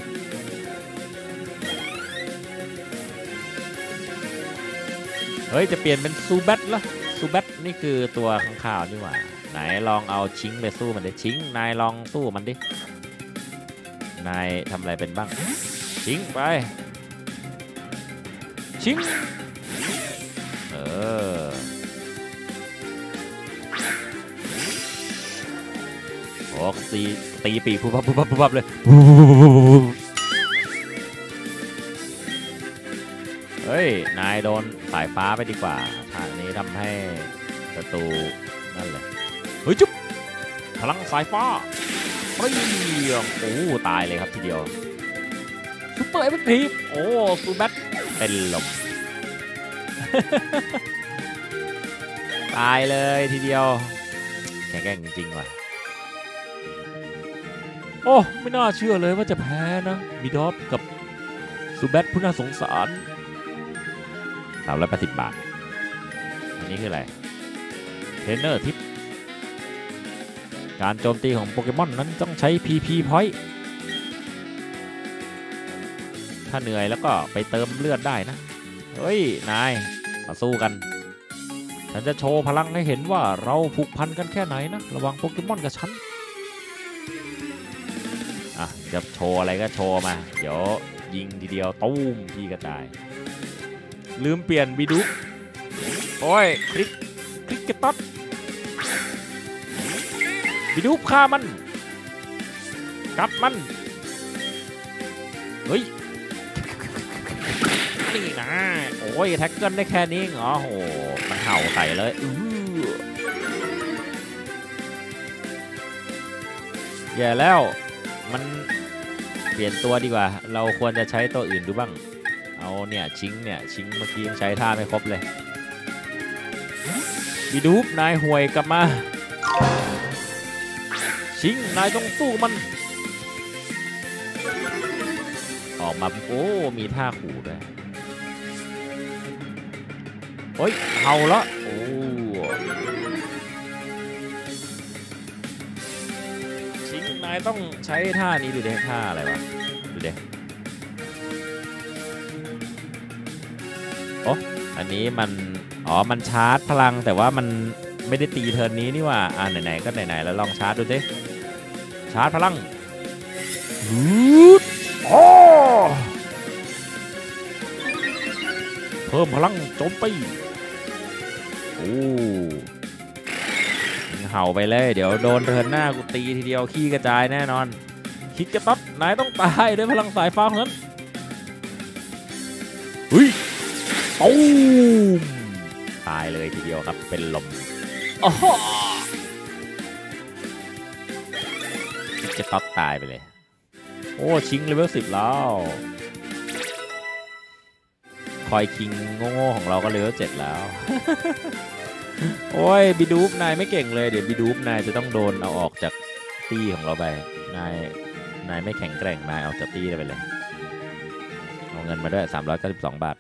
เฮ้ยจะเปลี่ยนเป็นซูแบทแล้วซูแบทนี่คือตัวข้างข่าวนี่หว่าไหนลองเอาชิงไปสู้มันดิชิงนายลองสู้มันดินายทำอะไรเป็นบ้างชิงไปชิงโอ้ตีปีกปุ๊บปั๊บเลยเฮ้ยนายโดนสายฟ้าไปดีกว่าทางนี้ทำให้ศัตรูนั่นเลยเฮ้ยจุ๊บพลังสายฟ้าเฮ้ยโอ้ตายเลยครับทีเดียวซุปเปอร์เอฟเฟกตีฟโอ้ซูแบทเป็นลม ตายเลยทีเดียวแข็งแกร่งจริงๆว่ะโอ้ไม่น่าเชื่อเลยว่าจะแพ้นะบีดอฟกับซูแบทผู้น่าสงสาร380 บาทอันนี้คืออะไรเทรนเนอร์ทิปการโจมตีของโปเกมอนนั้นต้องใช้ PP Point ถ้าเหนื่อยแล้วก็ไปเติมเลือดได้นะเฮ้ยนายมาสู้กันฉันจะโชว์พลังให้เห็นว่าเราผูกพันกันแค่ไหนนะระวังโปเกมอนกับฉันจะโชว์อะไรก็โชว์มาเดี๋ยวยิงทีเดียวตุ้มพี่กระจายลืมเปลี่ยนบีดูโอ้ยคลิกเกตตัดบีดูฆ่ามันกัดมันเฮ้ยนี่นะโอ้ยแท็กเกิลได้แค่นี้เหรอโอ้มันเห่าใส่เลยแย่แล้วมันเปลี่ยนตัวดีกว่าเราควรจะใช้ตัวอื่นดูบ้างเอาเนี่ยชิงเมื่อกี้ยังใช้ท่าไม่ครบเลยบีดูฟนายห่วยกลับมาชิงนายต้องสู้มันออกมาโอ้มีท่าขู่ด้วยโอ้ยเห่าแล้วโอ้ชิงนายต้องใช้ท่านี้ดูดิท่าอะไรวะดูดิโอ้อันนี้มันมันชาร์จพลังแต่ว่ามันไม่ได้ตีเทิร์นนี้นี่ว่าไหนๆก็ไหนๆแล้วลองชาร์จดูสิชาร์จพลังโอ้เพิ่มพลังโจมตีโอ้เห่าไปเลยเดี๋ยวโดนเทิร์นหน้ากูตีทีเดียวขี้กระจายแน่นอนคิดจะตัดนายต้องตายด้วยพลังสายฟ้าของนั้นเฮ้ยตูมตายเลยทีเดียวครับเป็นลมโอ้โหจะต๊อกตายไปเลยโอ้ชิงเลเวล 10แล้วคอยคิงโง่ๆของเราก็เลเวล 7แล้ว โอ้ยบีดูฟนายไม่เก่งเลยเดี๋ยวบีดูฟนายจะต้องโดนเอาออกจากตี้ของเราไปนายไม่แข็งแกร่งนายออกจากตี้ได้ไปเลยเอาเงินมาด้วย392 บาท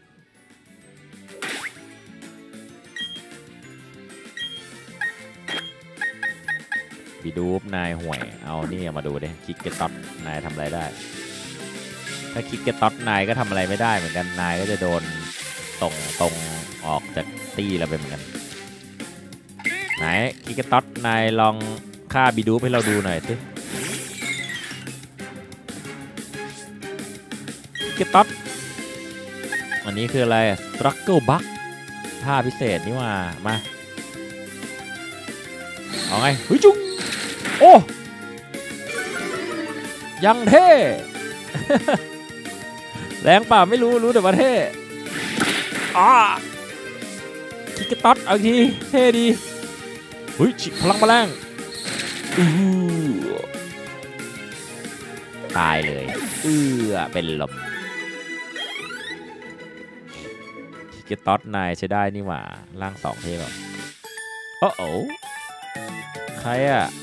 บีดูฟนายห่วยเอานี่มาดูดิคิกเกตต็อตนายทำอะไรได้ถ้าคิกเกตต็อตนายก็ทำอะไรไม่ได้เหมือนกันนายก็จะโดนตรงออกจากตี้เราไปเหมือนกันไหนคิกเกตต็อตนายลองฆ่าบีดูฟให้เราดูหน่อยสิคิกเกตต็อตอันนี้คืออะไรสตรัคเกิลบัคท่าพิเศษนี่ว่ามาเอาไงเฮ้ยจุ๊งโอ้ยังเท่ แรงป่าไม่รู้แต่ว่าเท่อ้าคิกเกตัสเอาทีเท่ดีเฮ้ยฉีกพลังแมลงตายเลยเป็นลมคิกเกตัสนายใช้ได้นี่หว่าร่างสองเท่แบบโอ้โหใครอ่ะ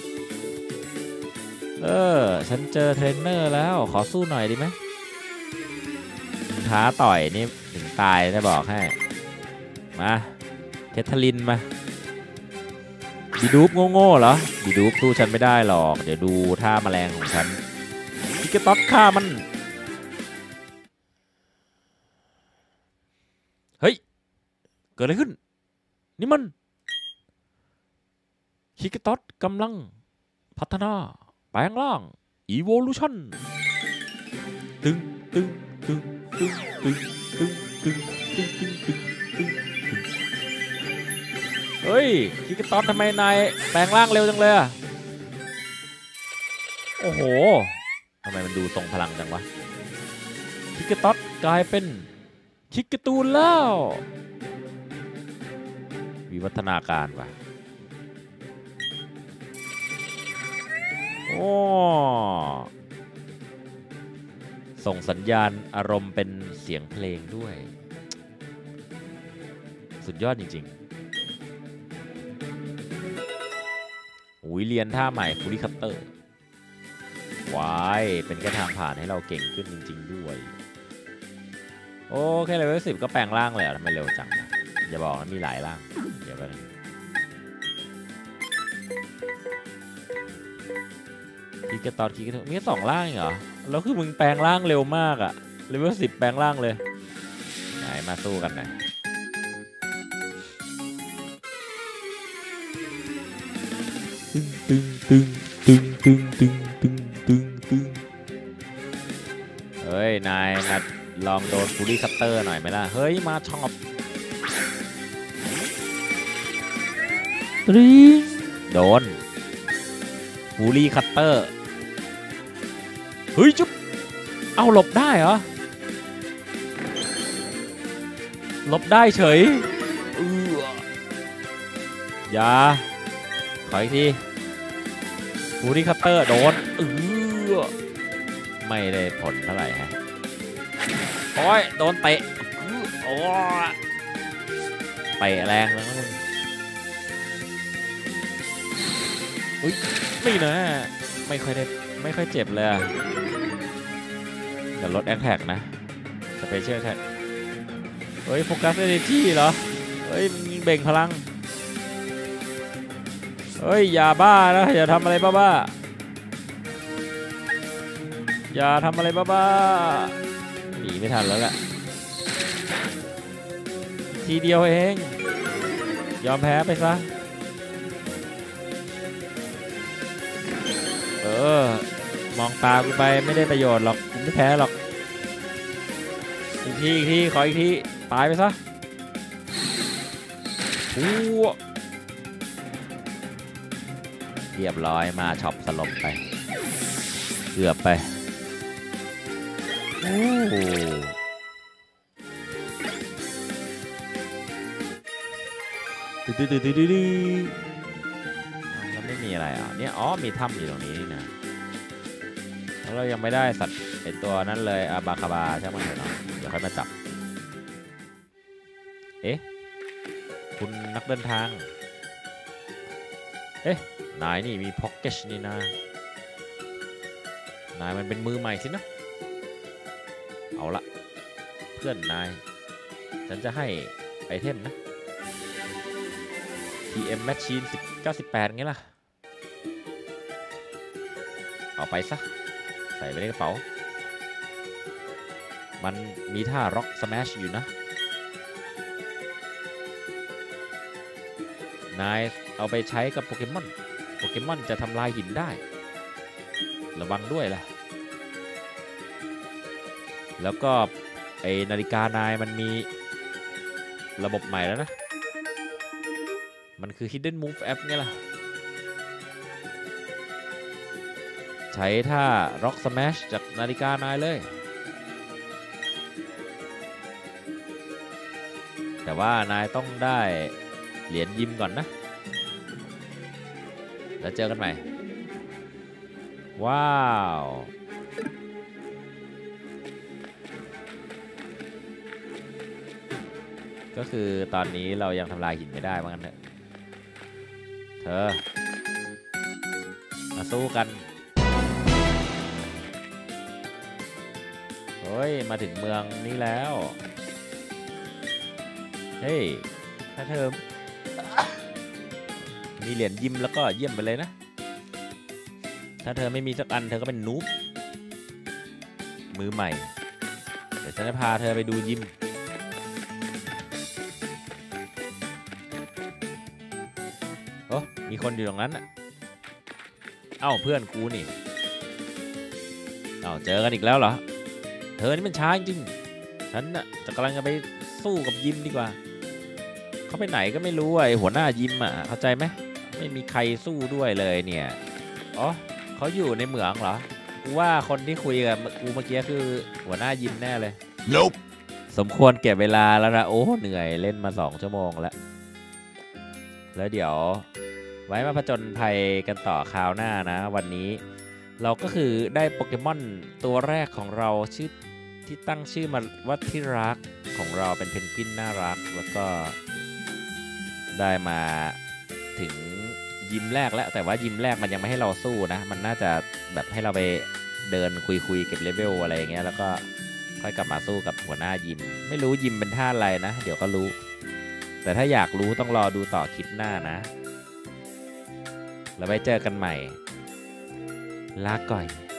ฉันเจอเทรนเนอร์แล้วขอสู้หน่อยดีไหมท้าต่อยนี่ถึงตายได้บอกให้มาเคทเธอรีนมาบีดูฟโง่ๆเหรอบีดูฟสู้ฉันไม่ได้หรอกเดี๋ยวดูท่าแมลงของฉันคิกเกตัสฆ่ามันเฮ้ยเกิดอะไรขึ้นนี่มันคิกเกตัสกำลังพัฒนาแปลงร่าง Evolution ตึงตึงตึงตึงตึงตึงตึงตึงตึงตึงตึงเฮ้ยคิกเกตัสทำไมนายแปลงร่างเร็วจังเลยอะโอ้โหทำไมมันดูทรงพลังจังวะคิกเกตัสกลายเป็นคิกเกตูนแล้ววิวัฒนาการว่ะโอ้ส่งสัญญาณอารมณ์เป็นเสียงเพลงด้วยสุดยอดจริงๆอุ้ยเรียนท่าใหม่ฟูริคัตเตอร์ว้ายเป็นแค่ทางผ่านให้เราเก่งขึ้นจริงๆด้วยโอเคเลเวล10ก็แปลงร่างเลยทำไมเร็วจังนะอย่าบอกนะมีหลายร่างเดี๋ยวไปคิกเกตัสมีแค่2ร่างเหรอแล้วคือมึงแปลงร่างเร็วมากอะเลเวล10แปลงร่างเลยไหนมาสู้กันหน่อยตึงตึงตึงตึงตึงตึงตึงตึงเฮ้ยนายมาลองโดนฟูรี่คัตเตอร์หน่อยไหมล่ะเฮ้ยมาช็อปตรีโดนฟูรี่คัตเตอร์เฮ้ยจุ๊บเอาหลบได้เหรอหลบได้เฉยอย่าขออีกทีฟูรี่คัตเตอร์โดนไม่ได้ผลเท่าไหร่ฮะโอ้ยโดนเตะโอ้เตะแรงแล้วมึงอุ้ยนี่นะไม่ค่อยเจ็บเลยเดี๋ยวลดแอคแท็กนะสเปเชียลแท็กเฮ้ยโฟกัสเอเนจีเหรอเฮ้ยมึงเบ่งพลังเฮ้ยอย่าบ้านะอย่าทำอะไรบ้าอย่าทำอะไรบ้าหนีไม่ทันแล้วแหละทีเดียวเองยอมแพ้ไปซะมองตากูไปไม่ได้ประโยชน์หรอกกูไม่แพ้หรอกอีกทีขออีกทีตายไปซะเรียบร้อยมาช็อปสลบไปเกือบไปโอ้แล้วไม่มีอะไรอ่ะเนี่ยอ๋อมีถ้ำอยู่ตรงนี้นะแล้วเรายังไม่ได้สัตว์ไอตัวนั้นเลยอาบาคาบาใช่ไหมเนาะเดี๋ยวค่อยมาจับเอ๊ะคุณนักเดินทางเอ๊ะนายนี่มีพ็อกเก็ตนี่นะนายมันเป็นมือใหม่สินะเอาละเพื่อนนายฉันจะให้ไอเทมนะ TM Machine 1098ไงล่ะเอาไปซะใส่ไปในกระเป๋ามันมีท่า Rock Smash อยู่นะนายเอาไปใช้กับโปเกมอนจะทำลายหินได้ระวังด้วยล่ะแล้วก็ไอนาฬิกานายมันมีระบบใหม่แล้วนะมันคือ Hidden Move App ไงล่ะใช้ท่า Rock Smash จากนาฬิกานายเลยแต่ว่านายต้องได้เหรียญยิมก่อนนะแล้วเจอกันใหม่ว้าวก็คือตอนนี้เรายังทำลายหินไม่ได้ว่างั้นเถอะเธอมาสู้กันเฮ้ยมาถึงเมืองนี้แล้วเฮ้ยถ้าเธอมีเหรียญยิมแล้วก็เยี่ยมไปเลยนะถ้าเธอไม่มีสักอันเธอก็เป็นนูบมือใหม่เดี๋ยวฉันจะพาเธอไปดูยิมโอ้มีคนอยู่ตรงนั้นอ่ะเอ้าเพื่อนกูนี่เอ้าเจอกันอีกแล้วเหรอเธอนี่มันช้าจริงฉันน่ะจะกำลังจะไปสู้กับยิมดีกว่าเขาไปไหนก็ไม่รู้ไอ้หัวหน้ายิมอ่ะเข้าใจไหมไม่มีใครสู้ด้วยเลยเนี่ยอ๋อเขาอยู่ในเหมืองเหรอกูว่าคนที่คุยกับกูเมื่อกี้คือหัวหน้ายิมแน่เลย Nope สมควรเก็บเวลาแล้วนะโอ้เหนื่อยเล่นมา2 ชั่วโมงแล้วเดี๋ยวไว้มาผจญภัยกันต่อคราวหน้านะวันนี้เราก็คือได้โปเกมอนตัวแรกของเราชื่อที่ตั้งชื่อมาว่าที่รักของเราเป็นเพนกวินน่ารักแล้วก็ได้มาถึงยิมแรกแล้วแต่ว่ายิมแรกมันยังไม่ให้เราสู้นะมันน่าจะแบบให้เราไปเดินคุยเก็บเลเวลอะไรอย่างเงี้ยแล้วก็ค่อยกลับมาสู้กับหัวหน้ายิมไม่รู้ยิมเป็นท่าอะไรนะเดี๋ยวก็รู้แต่ถ้าอยากรู้ต้องรอดูต่อคลิปหน้านะแล้วไว้เจอกันใหม่ลาก่อย